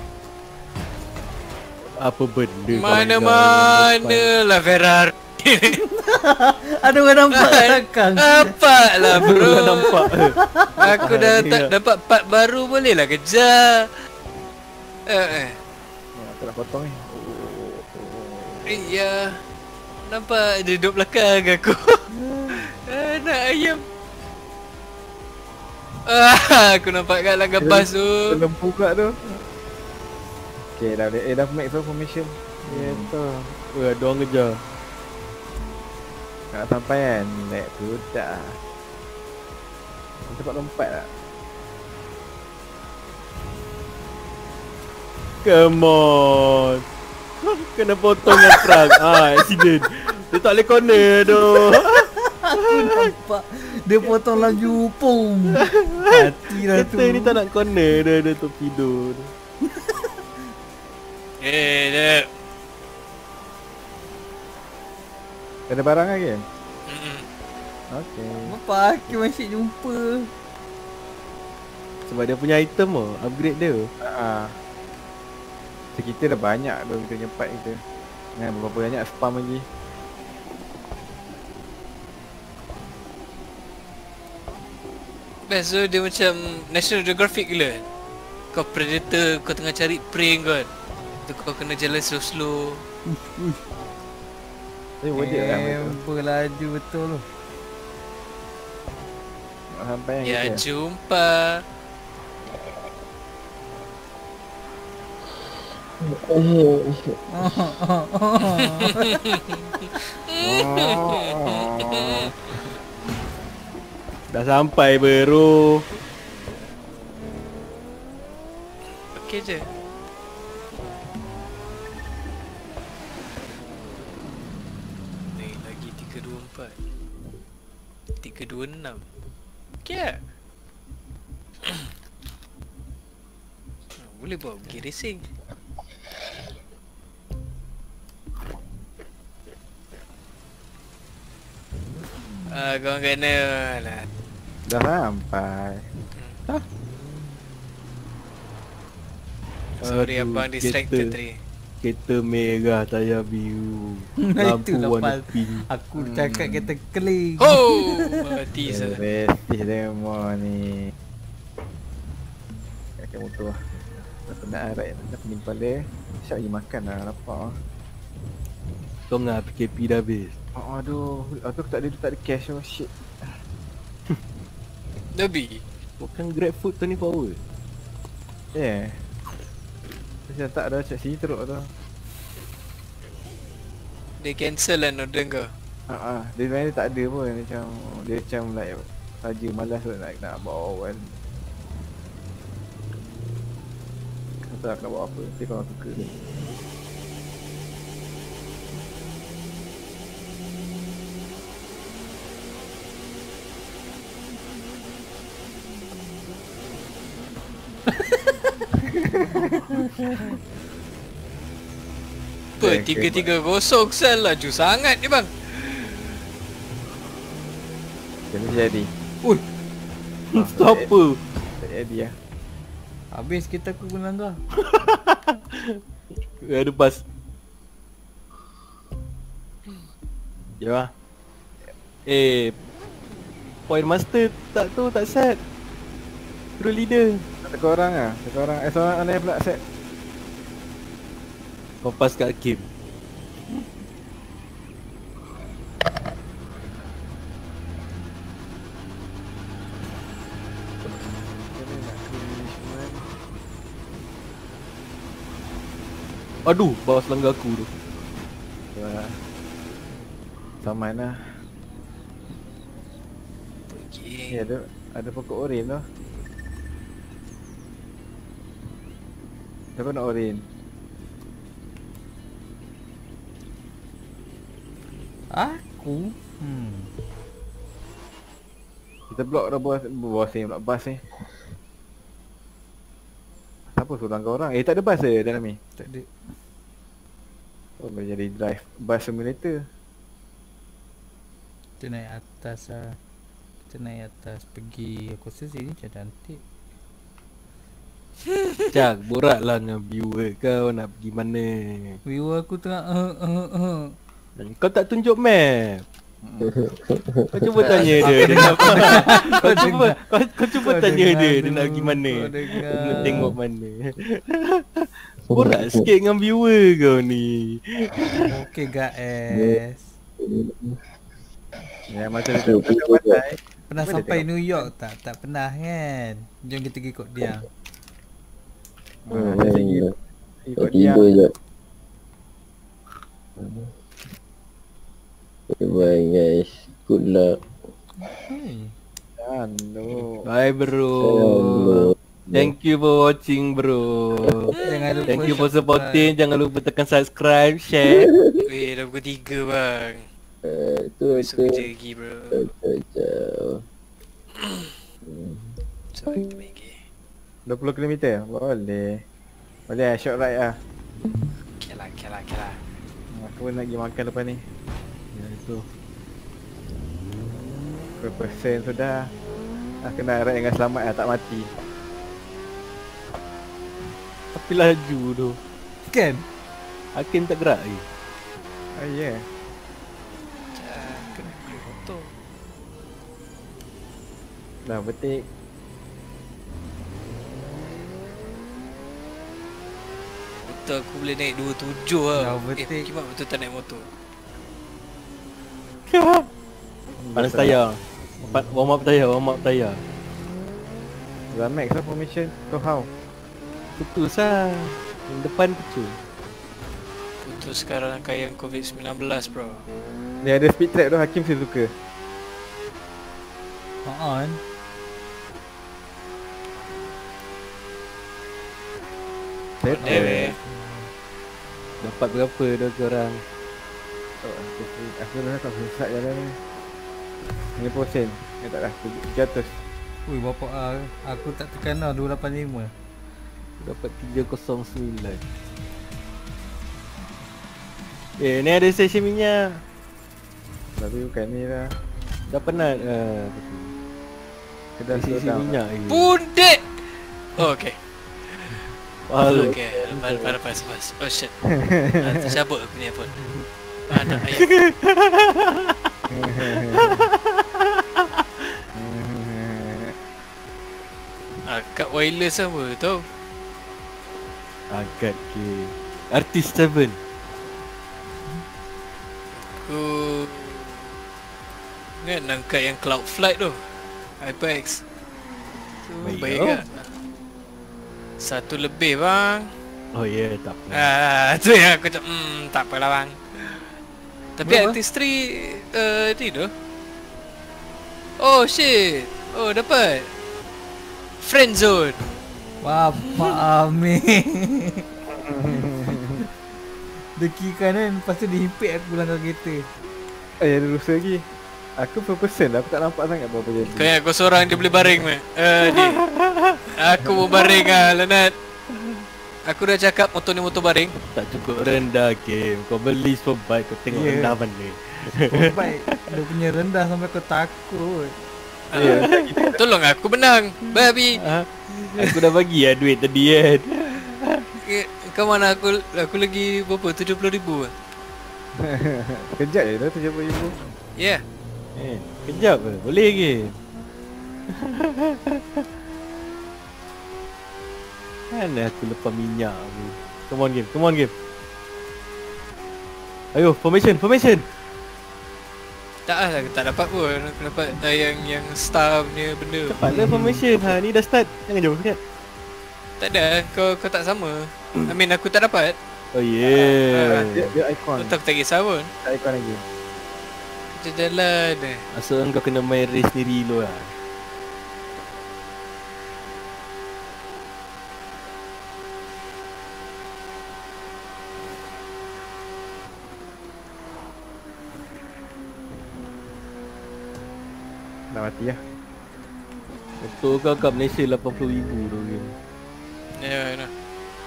Apa benda kau Mana-mana lah Ferrari. Ada orang nampak kat belakang. Nampak lah bro. Kau nampak. Aku dah tak dapat part baru, boleh lah kejar. Eh, eh. Oh, aku nak potong ni. Iya. Nampak dia duduk belakang aku. Anak ayam. Ah, aku nampak kat langgar bas tu. Lempu kat tu. Okay, dah boleh. Eh, dah max tu formation. Ya, tu. Weh, ada orang kejar. Nak sampai kan? Nek tu dah. Tempat lompat tak? Come on. Kena potong dengan truck. Ah, accident. Dia tak boleh corner tu. Aku nampak dia potong laju pum. Matilah tu. Kereta ni tak nak corner. Dia ada torpedo. Eh, dah. Ada barang lagi? Mm-mm. Okay. Apa aku masih jumpa. Sebab dia punya item tu. Upgrade dia. Haa. So, kita dah banyak tu kita nyempat kita. Dengan berapa banyak spam lagi. Best tu dia macam National Geographic gila. Kau predator, kau tengah cari prey kan. Tu kau kena jalan slow-slow. Eh, wajib lah Eh, betul. berlaju betul tu. Nak sampai yang Ya kita. jumpa. Oh. Dah sampai bro. Okey je. Ni lagi tiga dua empat. tiga dua enam. Okey tak? Boleh bawa pergi racing. Ah, kau kena lah. Dah sampai. Sorry Aduh, abang distracted kereta. tadi. kereta merah tayar biru. Lampu Itulah warna pas pink. aku cakap kereta keling. Oh, mati Ya, saya. Bestih semua ni. Kakak motor lah. Dah penat arat, dah pening kepala. Siap pergi makan lah, lapar lah. Tengah P K P dah habis. Oh, aduh, aku tak ada, tak ada cash, oh shit. Nabi. Bukan GrabFood twenty four hour. Yeah. Macam tak ada cak sini teruk tu. Dia cancel lah order kau. Haa, uh-uh. Dia sebenarnya tak ada pun macam, dia macam like saja malas nak, nak bawa kan. Tak tahu nak buat apa, tapi kalau suka. Apa? tiga tiga kosong sel laju sangat ni bang. Jadi jadi. Ui, Stopper. Tak jadi lah. habis kita aku bilang kau. Ada bas. Ya lah. Eh, point master tak tu tak set. Terus leader. Teka orang lah, teka orang. Eh seorang aneh pula set. Kompas kat Hakim. Aduh, bawa selangga aku tu. Wah. Saman lah. Pergi. Ni ada, ada pokok oren tu. Siapa nak oren? Aku? Hmm. Kita block dah bos, bos ni pula bas ni. Siapa suruh langgar orang? Eh tak ada bas ke dalam ni? Tak ada. Oh boleh jadi drive bus simulator. Kita naik atas lah. Kita naik atas pergi. Aku rasa sini macam cantik. Cak, borak lah dengan viewer kau nak pergi mana. Viewer aku tengah uh, uh, uh. Kau tak tunjuk map. Kau cuba tanya dia dia nak Kau cuba kau, kau cuba Kau tanya dengar dia dia dulu, nak pergi mana. kau dengar. Nak tengok mana. Borak sikit dengan viewer kau ni. Okay guys. Ya macam tu kat pantai. Pernah Boleh sampai tengok. New York tak? Tak pernah kan? Jom kita pergi ikut dia. Hmm, saya ikut, ikut Tak dia. tiba je. Okay, bye guys. Good luck. Hmm. Jangan tu. Bye bro. Salam. Thank you for watching bro. Jangan lupa Thank you for subscribe. supporting. Jangan lupa tekan subscribe, share. Weh, dah pukul tiga bang. Uh, tu Besok tu. kerja lagi bro. Ciao. Sorry kita pergi. dua puluh kilometer? Boleh. Boleh lah, short ride lah. Okay lah, okay lah, okay lah. Aku pun nak pergi makan lepas ni. Ya itu. Berapa persen sudah. Aku nak ride dengan selamat lah, tak mati. Tapi laju tu. Kan? Hakim tak gerak lagi. Oh yeah. Jangan kena kena motor. Dah betik. Motor aku boleh naik dua puluh tujuh lah. Dah Eh, overtake. kimak betul tak naik motor. Panas tayar. Empat warm up tayar, warm up tayar. Dah max lah formation. Kau how? Putus lah. Yang depan putus. Putus sekarang rangkaian covid sembilan belas bro. Ni ada speed trap tu, Hakim saya suka. Ha kan? Saya Pandai weh. Dapat berapa dua orang? Oh, aku, aku dah tak susah jalan ni. lima puluh sen. Eh tak dah, tujuh ratus. Ui bapak ah, aku tak tekan lah dua lapan lima. Dapat tiga kosong sembilan. Eh, ni ada stesen minyak. Tapi bukan ni lah. Dah penat uh, Kedai slow stesen down. minyak lagi. Pundet. Oh, okay. Wal. Okay, lepas, lepas, lepas, lepas. Oh shit. Ah, tercabut aku ni pun. Ah, tak, ayah. Akak wireless apa tau? Agak ke. Artis Seven. Aku ingat nak angkat yang Cloud Flight tu, HyperX tu Baik baik tau. tak? Satu lebih bang. Oh ya, yeah, tak apa. Ah, tu yang aku cakap, hmm, tak apalah bang. Tapi Berapa? Artist three uh, ni tu. Oh shit. Oh dapat Friendzone. Bapak Amir. Deki kanan, lepas tu dihimpit aku langgar kereta. Eh, ada rusa lagi. Aku per person lah, aku tak nampak sangat berapa jadi. Kau ingat kau seorang dia boleh baring meh? Eh ni. Aku mau baring ah, Lenat. Aku dah cakap motor ni motor baring. Tak cukup rendah game. Kau beli Superbike, kau tengok Ya. rendah mana. Oh, baik. Dia punya rendah sampai kau takut. Ah, tolong aku menang, babi. Ha? Aku dah bagi lah duit tadi kan. Eh, Kau mana aku aku lagi berapa? tujuh puluh ribu ah. Kejap je dah tujuh puluh ribu. Ya. Eh, kejap ke? Boleh ke? Mana aku lepas minyak ni. Come on game, come on game. Ayo, formation, formation. Tak lah, tak dapat pun. Aku dapat uh, yang yang star punya benda. Cepatlah formation. Ha, ni dah start. Jangan jauh sangat. Tak ada, kau kau tak sama. I mean aku tak dapat. Oh yeah. Dia, dia ikon. Kau tak tak kisah pun. Tak ikon lagi. Kita jalan eh. Asal kau kena main race sendiri dulu lah. Dah mati lah. Motor kau kat Malaysia lapan puluh ribu tu game. Ya, nah.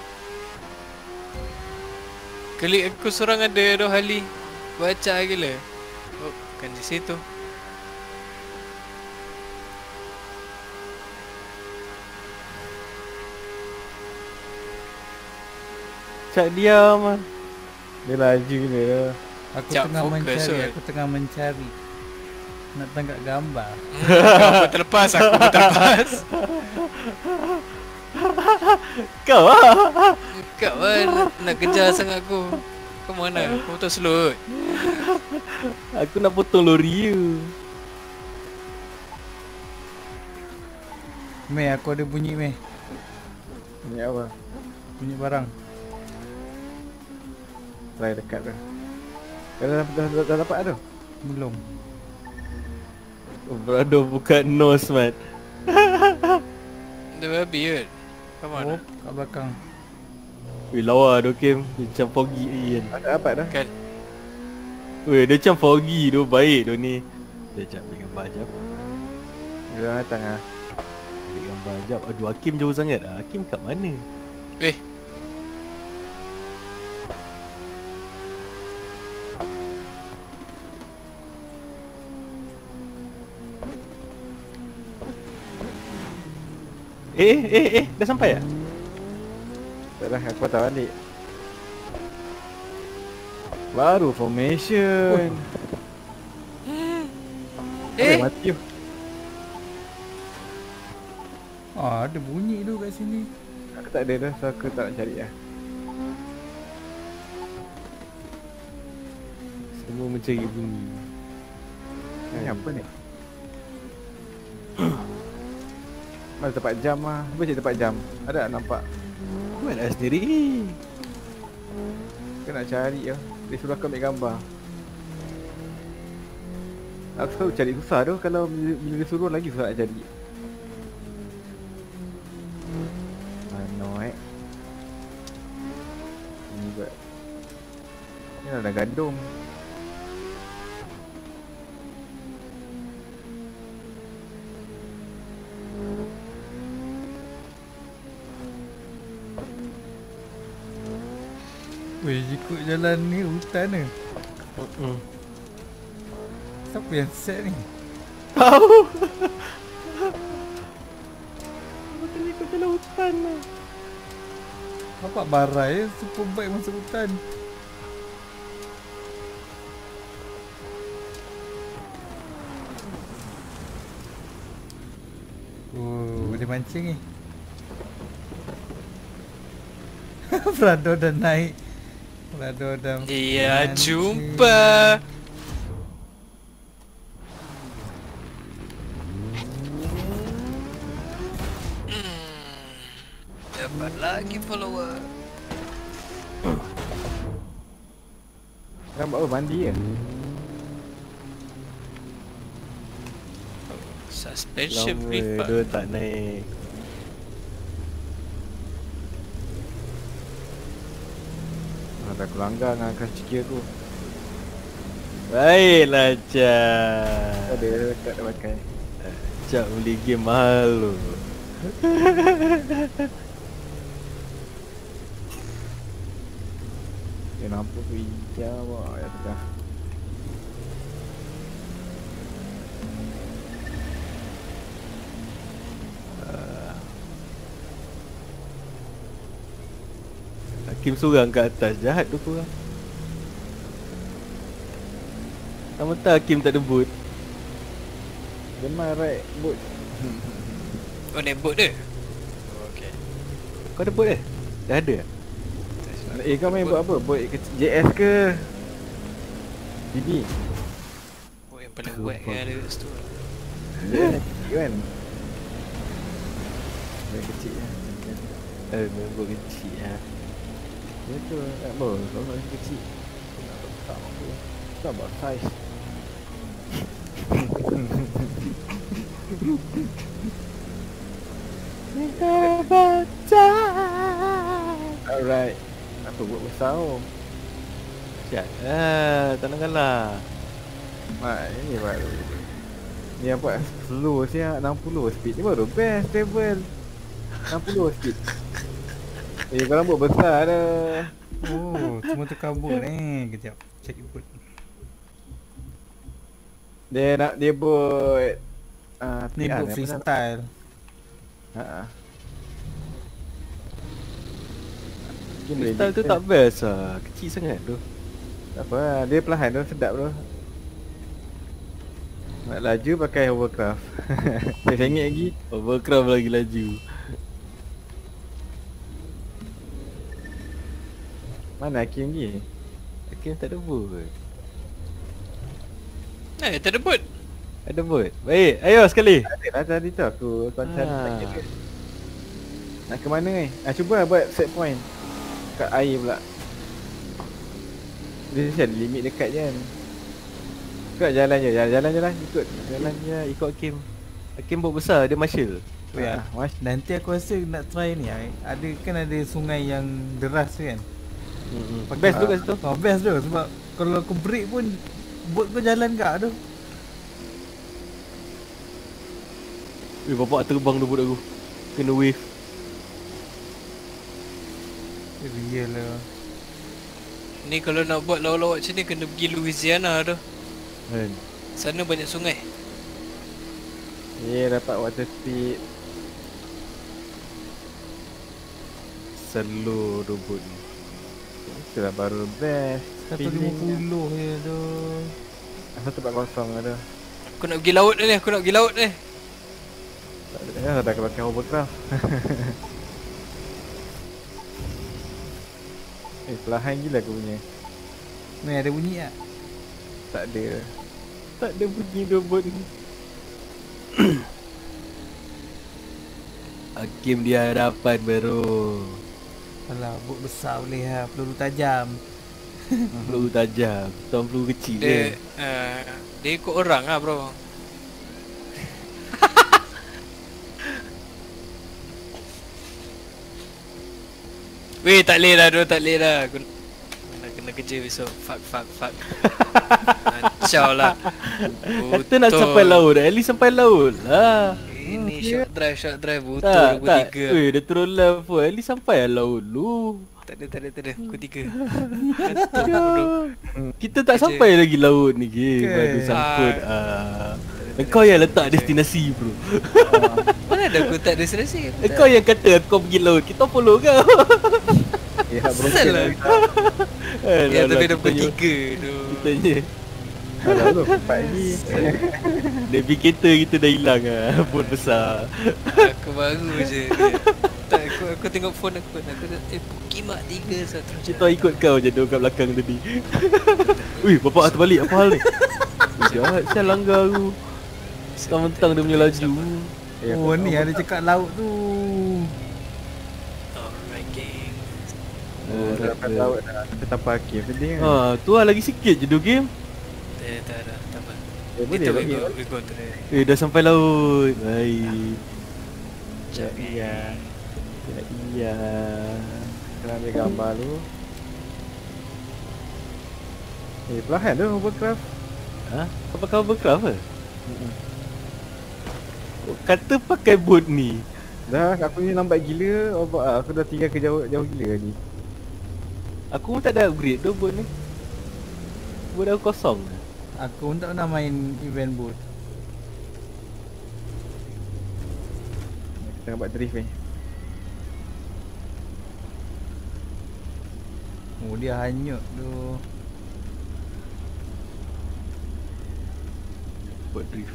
Klik aku seorang ada dua hali. Baca gila. Oh, kan di situ. Cak diam lah. Dia laju gila lah. Aku Jap, tengah fokus, mencari, Ul. aku tengah mencari. Nak tangkap gambar. Hmm, kau pun terlepas, aku pun terlepas. Kau lah. Kau kan nak, nak kejar sangat aku. Kau mana? Kau betul slow. Aku nak potong lori you. Meh, aku ada bunyi meh. Ni apa? Bunyi barang. Try dekat tu. Kau dah, dah, dah, dah dapat tu? Belum. Oh, Brado buka nose mat. Dia babi kan? Kau mana? Oh, kat belakang. Weh lawa tu game. Dia macam foggy Ian. Ada dapat dah. Kan? Weh dia macam foggy tu. Baik tu ni. Sekejap ambil gambar jap. Dia dah datang lah. Ambil gambar jap. Aduh Hakim jauh sangat lah. Hakim kat mana? Eh, Eh eh eh dah sampai ah? Tak dah, aku patah balik. Baru formation. eh, Ada mati tu. Ah, ada bunyi tu kat sini. Aku tak ada dah, so aku tak nak cari lah. Semua mencari bunyi. Ni apa ni? Mana tempat jam lah. Cuba cari tempat jam. Ada tak nampak? Buat lah sendiri. Aku nak cari lah. Dia suruh aku ambil gambar. Aku selalu cari susah tu. Kalau bila, bila dia suruh lagi susah nak cari. Mana eh? Ni buat. Ni ada gandum. Weh, ikut jalan ni hutan ni. Hmm. Siapa yang set ni? Tahu. Aku tadi kau jalan hutan lah. Bapak barai super bike masuk hutan. Oh, dia mancing ni. Prado dah naik. Prado dah Iya, mancing. jumpa. Hmm, dapat lagi follower. Sekarang buat apa? Mandi ke? Suspension Lama refund. dia tak naik. Ada aku langgar dengan crash cikir aku. Baiklah Cak. Ada dekat dah pakai. Cak beli game mahal tu. Dia nampak tu hijau wah ya dah. Hakim seorang kat atas, jahat tu korang. Mentang-mentang Hakim tak ada boot. Dia main right boot. Oh, naik boat dia? Okay. Kau ada boot eh? Dah ada? Eh kau main boat apa? Boat kecil J S ke? B B. Boat yang paling wet yang ada kat situ. Dia kecil kan? Dia kecil kan? Eh, main boot kecil lah. Dia tu tak apa, kalau main kecil tak apa. Tak about size. Alright. Apa buat besar tu? Siap lah, tak nak kalah. Mak, ini baru. Ni yang buat slow siap, enam puluh speed. Ni baru best level. enam puluh speed. Eh, kau rambut besar dah. Oh, cuma tukar boot ni. Kejap, check boot. Dia nak, dia buat uh, Ni boot freestyle. Haa. Freestyle tu tak best lah, kecil sangat tu. Tak apa lah, dia perlahan tu, sedap tu. Nak laju pakai hovercraft. Saya sengit lagi. Overcraft lagi laju. Mana Hakim lagi? Hakim tak ada boot. Eh, tak ada boat. Ada boot? Baik, ayo sekali. Ada lah tadi tu aku konsen Ah. ah. Nak ke mana ni? Ah, cuba lah buat set point kat air pula. Dia mesti ada limit dekat je kan. Ikut jalan je, jalan-jalan je lah, ikut. Jalan je, ikut Hakim. Hakim boat besar, dia marshal. Ya, ah, mas. Nanti aku rasa nak try ni. ai. Ada kan ada sungai yang deras tu kan. Hmm. Best tu kat situ. Oh, best tu sebab kalau aku break pun boat kau jalan kat tu. Eh, bapak terbang tu boat aku. Kena wave. Real lah. Ni kalau nak buat lawak-lawak macam ni kena pergi Louisiana tu. Kan. Sana banyak sungai. Ya, dapat water speed. Slow tu boat ni. Itulah baru best. seratus lima puluh je tu. Asal tempat kosong ada. Aku nak pergi laut ni, aku nak pergi laut ni. Tak ada, ya, dah pakai hovercraft. Eh, perlahan gila aku punya. Ni ada bunyi tak? Tak ada. Tak ada bunyi tu boat ni. Hakim di hadapan baru. Alah, boat besar boleh lah. Peluru tajam. Peluru tajam. Tuan peluru kecil je. Dia uh, dia ikut orang lah bro. Weh, tak boleh dah, bro, tak boleh dah. Aku nak kena kerja besok. Fuck, fuck, fuck. Kacau lah. Kata nak sampai laut, at least sampai laut lah. Ini short drive, short drive. Butuh Tak, pukul tak. tiga. Weh, dia turun live pun. At least sampai lah laut lu. Tak ada, tak ada, tak ada. Pukul tiga. Ngantuk bodoh. Kita tak sampai lagi laut ni, game. Ke? Baru sangkut. Ah. Engkau yang letak destinasi, bro. Mana ada aku tak destinasi? Engkau yang kata kau pergi laut. Kita follow kau. Ya, broken Salah. Eh, Ya, lah, tapi lah, nombor kita tiga tu. Tanya Alah tu, empat lagi. navigator kita dah hilang ah. Bot besar. Aku baru je. Tak, aku, aku tengok phone aku. Aku dah, eh, Pukimak tiga satu. Kita ikut kau je duduk kat belakang tadi. Ui, bapak terbalik apa hal ni? Ui, jahat saya langgar aku. Mentang-mentang dia punya laju. Eh, Oh aku- ni ada cakap laut tu. Alright, gang. Oh, dah dapat laut dah. Tapi tak parkir sedih kan. Ha, tu lah lagi sikit je tu game. Tak, tak ada. Tak apa. Eh, boleh Kita we lagi. go, we go to the... Eh, dah sampai laut. Baik. Ya, iya. Ya, iya. Kena ambil gambar dulu. Eh, perlahan tu Overcraft. Ha? Apa kau bercraft ke? Oh, kata pakai bot ni. Dah, aku ni lambat gila. Oh, ah, aku dah tinggal ke jauh, jauh gila ni. Aku pun tak ada upgrade tu bot ni. Bot aku kosong. Aku pun tak pernah main event boat. Kita nak buat drift ni. Oh dia hanyut tu. Bot drift.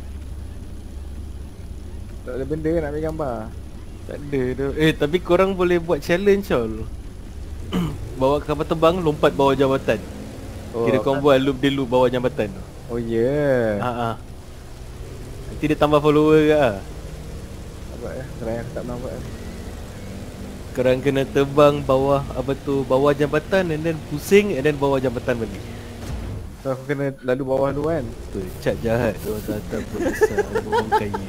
Tak ada benda nak ambil gambar. Tak ada tu. Eh, tapi korang boleh buat challenge tau. Bawa kapal terbang, lompat bawah jambatan. Oh, Kira korang buat loop dia loop bawah jambatan tu. Oh ya. Yeah. Ha ah. Nanti dia tambah follower ke ah. Tak buat eh. Try aku tak pernah buat. Korang kena terbang bawah apa tu, bawah jambatan and then pusing and then bawah jambatan balik. So aku kena lalu bawah dulu kan. Tu cat jahat tu tak buat besar buat orang kaya.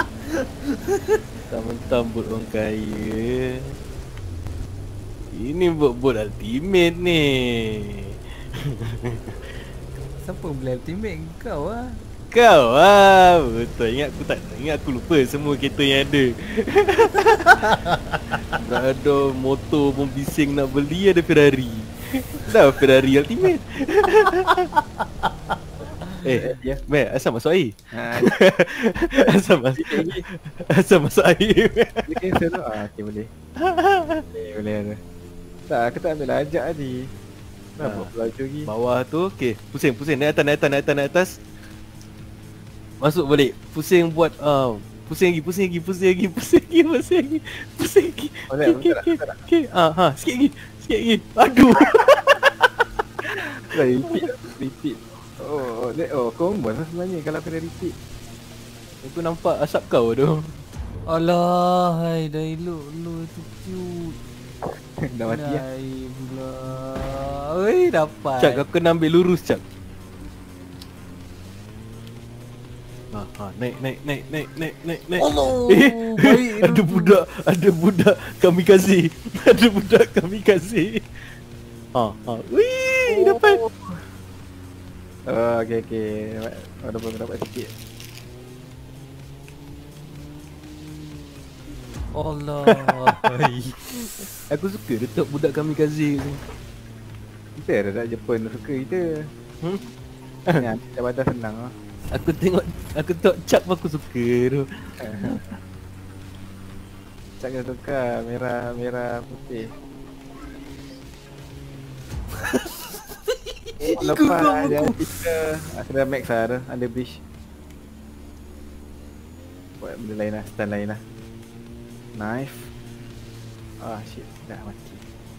Tak mentang buat orang kaya. Ini buat-buat ultimate ni. Siapa beli ultimate kau ah? Kau ah, betul. Ingat aku tak ingat aku lupa semua kereta yang ada. Nak ada motor pun bising nak beli, ada Ferrari. Dah Ferrari ultimate. Eh, Ya. Mek, asal masuk air? Ha, Asal masuk Asal masuk air? dia cancel tu. Ah, okey boleh. Boleh, boleh ada. Tak, aku tak ambil ajak tadi. Nak Ah. buat pelaju lagi. Bawah tu, okey. Pusing, pusing. Naik atas, naik atas, naik atas, naik atas. Masuk balik. Pusing buat um, pusing lagi, pusing lagi, pusing lagi, pusing lagi, pusing lagi. Pusing lagi. Boleh, Okey, betul tak? okey, Betul tak? okey. Ah, ha, sikit lagi. Sikit lagi. Aduh. Dah repeat. Repeat. Oh, dia, oh, common lah sebenarnya kalau kena repeat. Aku nampak asap kau tu. Alah, hai dah elok lu tu cute. Dah mati lah. Hai pula. Oi, dapat. Cak, kau kena ambil lurus, Cak. Ha, ha, naik, naik, naik, naik, naik, naik, naik. Allah, Eh, baik ada tu. budak, ada budak kamikaze. Ada budak kamikaze. Ha, ha. Wih, dapat. Oh, okey okey. Dapat. Oh, dapat dapat sikit. Allah. Hai. Aku suka letak budak kamikaze tu. Kita ada tak Jepun suka kita. Hmm? Ni jabatan senang lah. Aku tengok, aku tengok cap aku suka tu. Tak kena tukar merah merah putih. Lepas aja kita aku dah max lah tu, under bridge. Buat benda lain lah, stand lain lah. Knife. Ah shit, dah mati.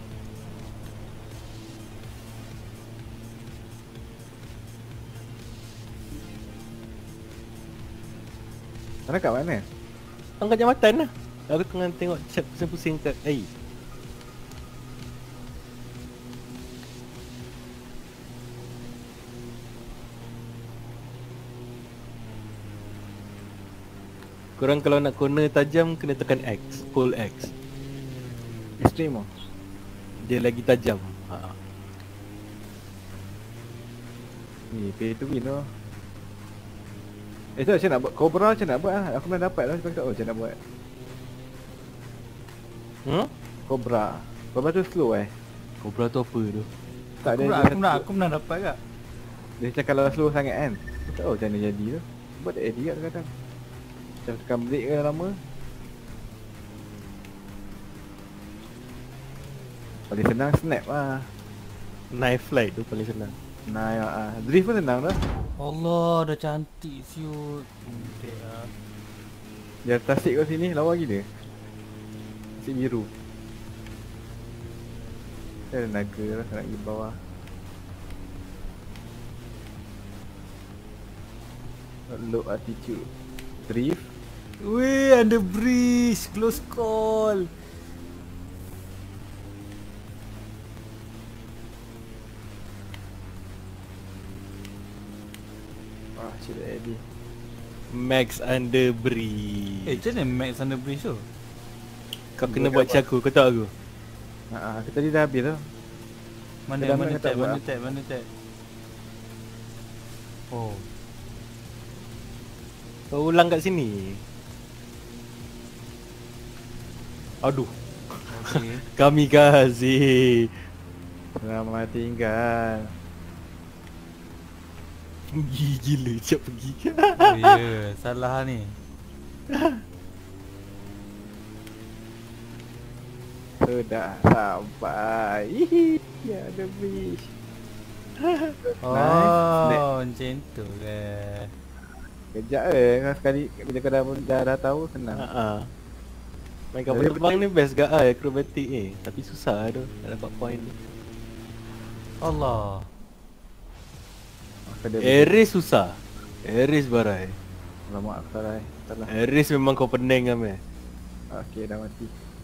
Sana kat mana? Angkat jambatan lah. Aku tengah tengok cap pusing-pusing kat air. Korang kalau nak corner tajam kena tekan X, hold X. Extreme oh. Dia lagi tajam. Ha. Ni pay to win tu. Eh tu macam nak buat Cobra macam nak buat lah. Aku pernah dapat lah, tapi tak tahu macam nak buat. Hmm? Cobra. Cobra tu slow eh. Cobra tu apa tu? Tak ada Aku pernah, dia, aku pernah, aku pernah dapat kak. dia macam kalau slow sangat kan. Aku tak tahu macam mana jadi tu. Buat tak jadi kat kadang. Macam tekan break ke lama. Paling senang snap lah. Knife flight tu paling senang. Nah, ya, ah. Drift pun senang dah. Allah, dah cantik siut. Cantik lah. Dia tasik kat sini lawa gila. Tasik biru. Dia ada naga lah nak pergi bawah. Low altitude. Drift. Weh, under bridge, close call. Wah, cik Eddie. Max under bridge. Eh, macam mana Max under bridge tu? Kau kena buat macam aku, kau tahu aku. Haa, kita tadi dah habis tau. Mana, Dah mana nak tab, tak mana buat? tab, mana tab? Oh, Kau ulang kat sini. Aduh. okay. Kami kasih. Selamat tinggal. Pergi gila, siap pergi. Oh ya, yeah. Salah ni. Sudah sampai. Hihi, ada bridge. Oh, Nice. macam tu lah. Kejap eh, kau sekali bila kau dah, dah, dah tahu senang. Haa. Main kapal terbang ni best gak ah akrobatik ni. Tapi susah tu nak dapat point tu. Allah. Kau dah Ares susah. Ares barai. Lama aku salah. Salah. Ares memang kau pening kan meh. Okey, dah mati.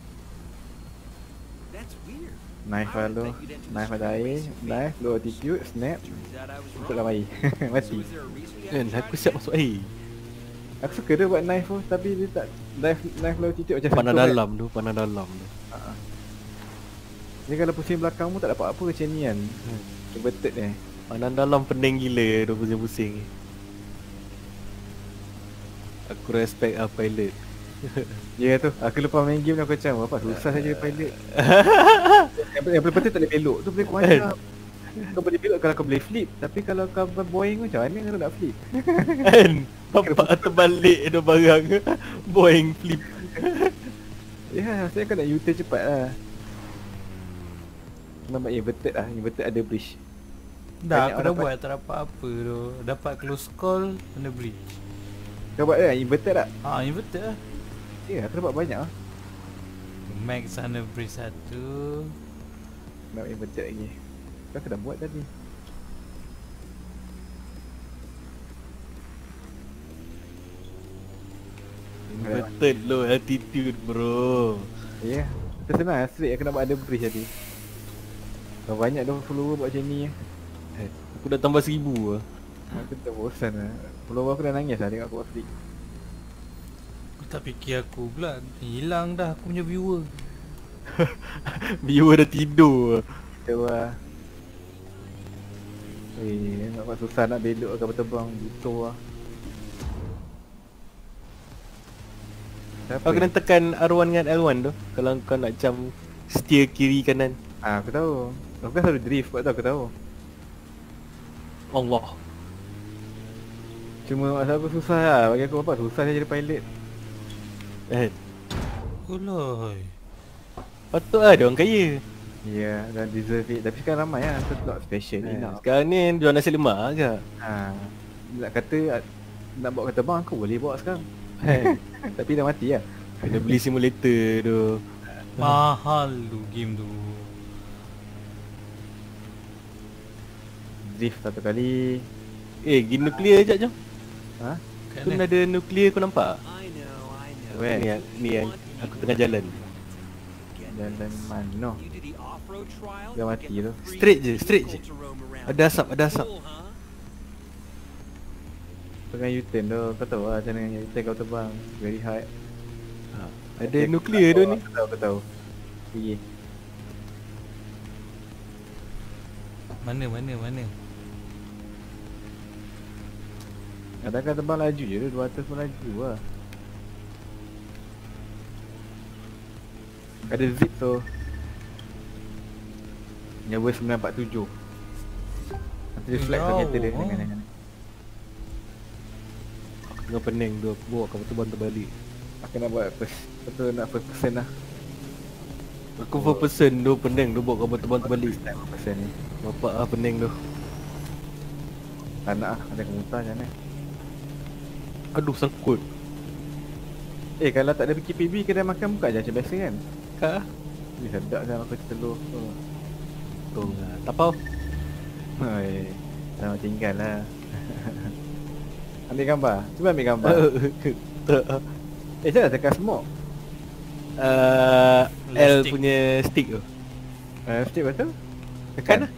That's weird. Knife lalu. Knife ada air. Knife, low altitude, snap. Ikut dalam air. Mati. Kan aku siap masuk air. Aku suka dia buat knife tu, tapi dia tak knife knife low altitude macam Panah satu, kan? dalam tu, panah dalam tu. Ni kalau pusing belakang pun tak dapat apa macam ni kan. Kebetul ni. Panah dalam pening gila tu pusing-pusing. Aku respect ah pilot. Ya tu, aku lepas main game aku macam apa susah saja jadi pilot. yang, yang paling penting tak boleh belok tu boleh kuat lah. Kau boleh belok kalau kau boleh flip, tapi kalau kau Boeing macam mana kau nak flip? Kan? Bapak terbalik tu barang. Boeing flip. Ya, saya kau nak U-turn cepat lah. Nampak inverted lah, inverted ada bridge. Dah, Banyak aku orang dah buat tak dapat apa tu. Dapat close call under bridge. Kau buat kan inverted tak? Ah, inverted lah. Ya, aku dapat banyak lah. Max under bridge satu. Nak inverted lagi. Kau kena buat tadi. Inverted low altitude bro. Ya, kita senang lah, straight aku nak buat ada bridge tadi. Kau banyak dah follower buat macam ni. Eh, aku dah tambah seribu lah. Aku tak bosan lah. Follower aku dah nangis lah tengok aku buat flip. Aku tak fikir aku pula. Hilang dah aku punya viewer. Viewer dah tidur. Kita lah. Eh, nampak susah nak belok kapal terbang. Butuh lah. Siapa Kau kena ni? tekan R one dengan L one tu kalau kau nak jump steer kiri kanan. Ah, aku tahu. Aku kan selalu drift buat tu aku tahu. Allah. Cuma masa aku susah lah. Bagi aku apa susah saya jadi pilot. Eh, Uloi. patut lah dia orang kaya. Ya, dan deserve it. Tapi sekarang ramai lah. So not special Eh, enough. sekarang ni jual nasi lemak agak. Ha, nak kata ah, nak bawa ke terbang aku boleh bawa sekarang. Eh, Tapi dah mati lah. kena beli simulator tu. Mahal tu game tu. Drift satu kali. Eh, pergi nuklear sekejap jom. Ha? Kat Tu mana? ada nuklear kau nampak? I know, I know. Where? Ni yang, ni yang aku tengah jalan. Jalan mana? You do the off-road trial. Dah mati tu. Straight je, straight je. Ada asap, ada asap. Cool, huh? Tengah U-turn tu. Kau tahu lah macam mana U-turn kau terbang. Very hard. Ha, ada nuklear tu ni. Aku tahu, aku tahu. Pergi. Mana mana mana. Kadang-kadang terbang laju je tu. dua ratus pun laju lah. Ada zip tu. Nyawa sembilan empat tujuh. Nanti dia flag tu Jauh, kereta dia. oh. Jangan, jangan. Aku tengah pening tu, aku bawa kapal terbang terbalik. Aku nak buat first. Betul nak first person lah. Aku per person tu pening tu bawa kapal terbang terbalik. Pasal ni. Bapak ah pening tu. Anak ah, ada kemuntah macam mana? Aduh sangkut. Eh kalau tak ada P K P B kedai makan buka je macam biasa kan? Kak. Ni sedap saya makan telur. Oh. Tong ah. Tapau. Oi. Sama tinggal lah. Ambil gambar. Cuba ambil gambar. Eh saya dah tekan smoke. Uh, L Stick. punya stick tu. Uh, stick betul? Tekan lah.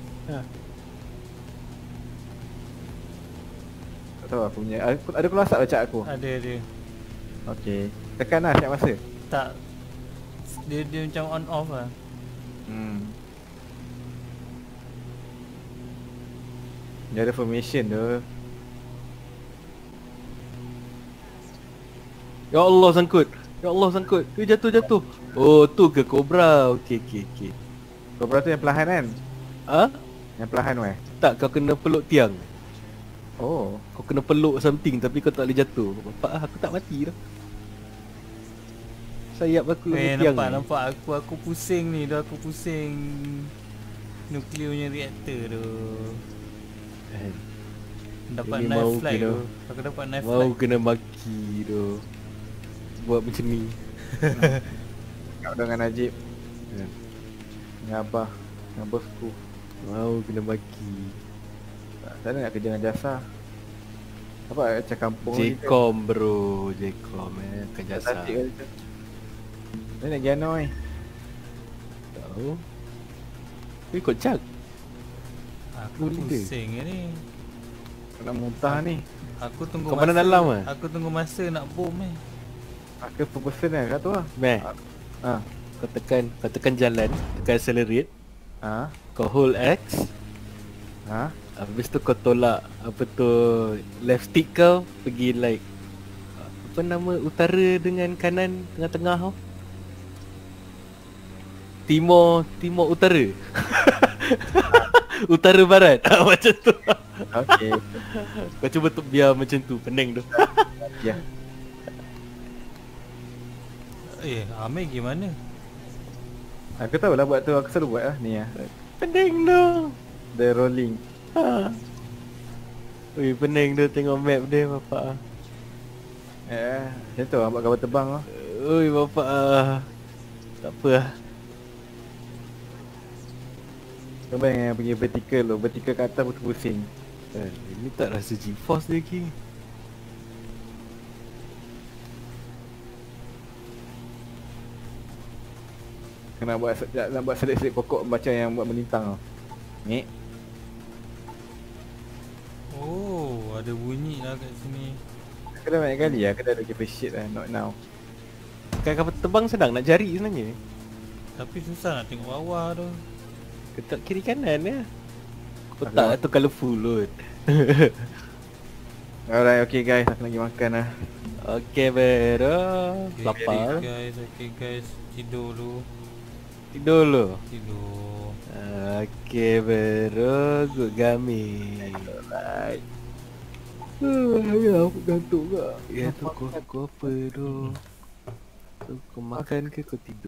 Tak tahu aku punya. Ada, ada keluar asap cat aku. Ada ada. Okey. Tekan lah siap masa. Tak. Dia dia macam on off lah. Hmm. Dia ada formation tu. Ya Allah sangkut. Ya Allah sangkut. Tu jatuh jatuh. Oh tu ke Cobra. Okey okey okey. Cobra tu yang perlahan kan? Ha? Yang perlahan weh. Tak kau kena peluk tiang. Oh. Kau kena peluk something tapi kau tak boleh jatuh. Bapak ah, aku tak mati dah. Sayap aku Eh dengan tiang. nampak ni. nampak aku aku pusing ni dah aku pusing. Nuklear punya reaktor tu. Eh, Dapat Ini knife mau flight kena- tu. Aku dapat knife Mau flight. kena maki tu. Buat macam ni. Kau dengan Najib. Kan? Dengan Abah. Dengan bosku. Mau kena maki. Saya nak kerja dengan jasa. Apa macam kampung ni kita. Jcom bro, Jcom eh bukan jasa. Tasik kali tu. Saya nak giano ni. Tahu. Kau ikut cak. Aku Boleh. pusing ni. Aku nak muntah ni. Aku tunggu Kau mana masa. dalam ah? Aku tunggu masa nak bom ni. Aku per person kan kat tu lah. Meh, Ha. kau tekan, kau tekan jalan, tekan accelerate, Ha. kau hold X, Ha. habis tu kau tolak apa tu left stick kau pergi like apa nama utara dengan kanan tengah-tengah kau. Timur, timur utara. Utara barat. Ah, macam tu. Okey. Kau cuba tu biar macam tu, pening tu. Ya. Eh, Amir gimana? Aku tahu lah buat tu. Aku selalu buat lah ni lah. Pening tu. The rolling. Ha. Ui, pening tu tengok map dia bapak. Eh, macam tu lah buat kapal terbang lah. Ui bapak ah. Tak apa lah. Kau bayang yang pergi vertical tu. Vertical kat atas pun pusing. Eh, ini tak rasa G-Force lagi. Kena buat nak, nak buat selit-selit pokok macam yang buat melintang tau. Ni. Oh, ada bunyi lah kat sini. Aku dah banyak kali lah. Aku dah ada give a shit lah. Not now. Kan kapal terbang senang nak jari sebenarnya. Tapi susah nak tengok bawah tu. Ketak kiri kanan ya. Kotak tu colourful kot. Alright, okay guys. Aku nak pergi makan lah. Okay bro. Okay, Lapar. guys, okay guys. Tidur dulu. Tidur dulu. Tidur. Okay bro. Good gaming. Alright. Ya aku gantuk kak. Ya tu kau, kau apa tu? Tu kau makan ke kau tidur?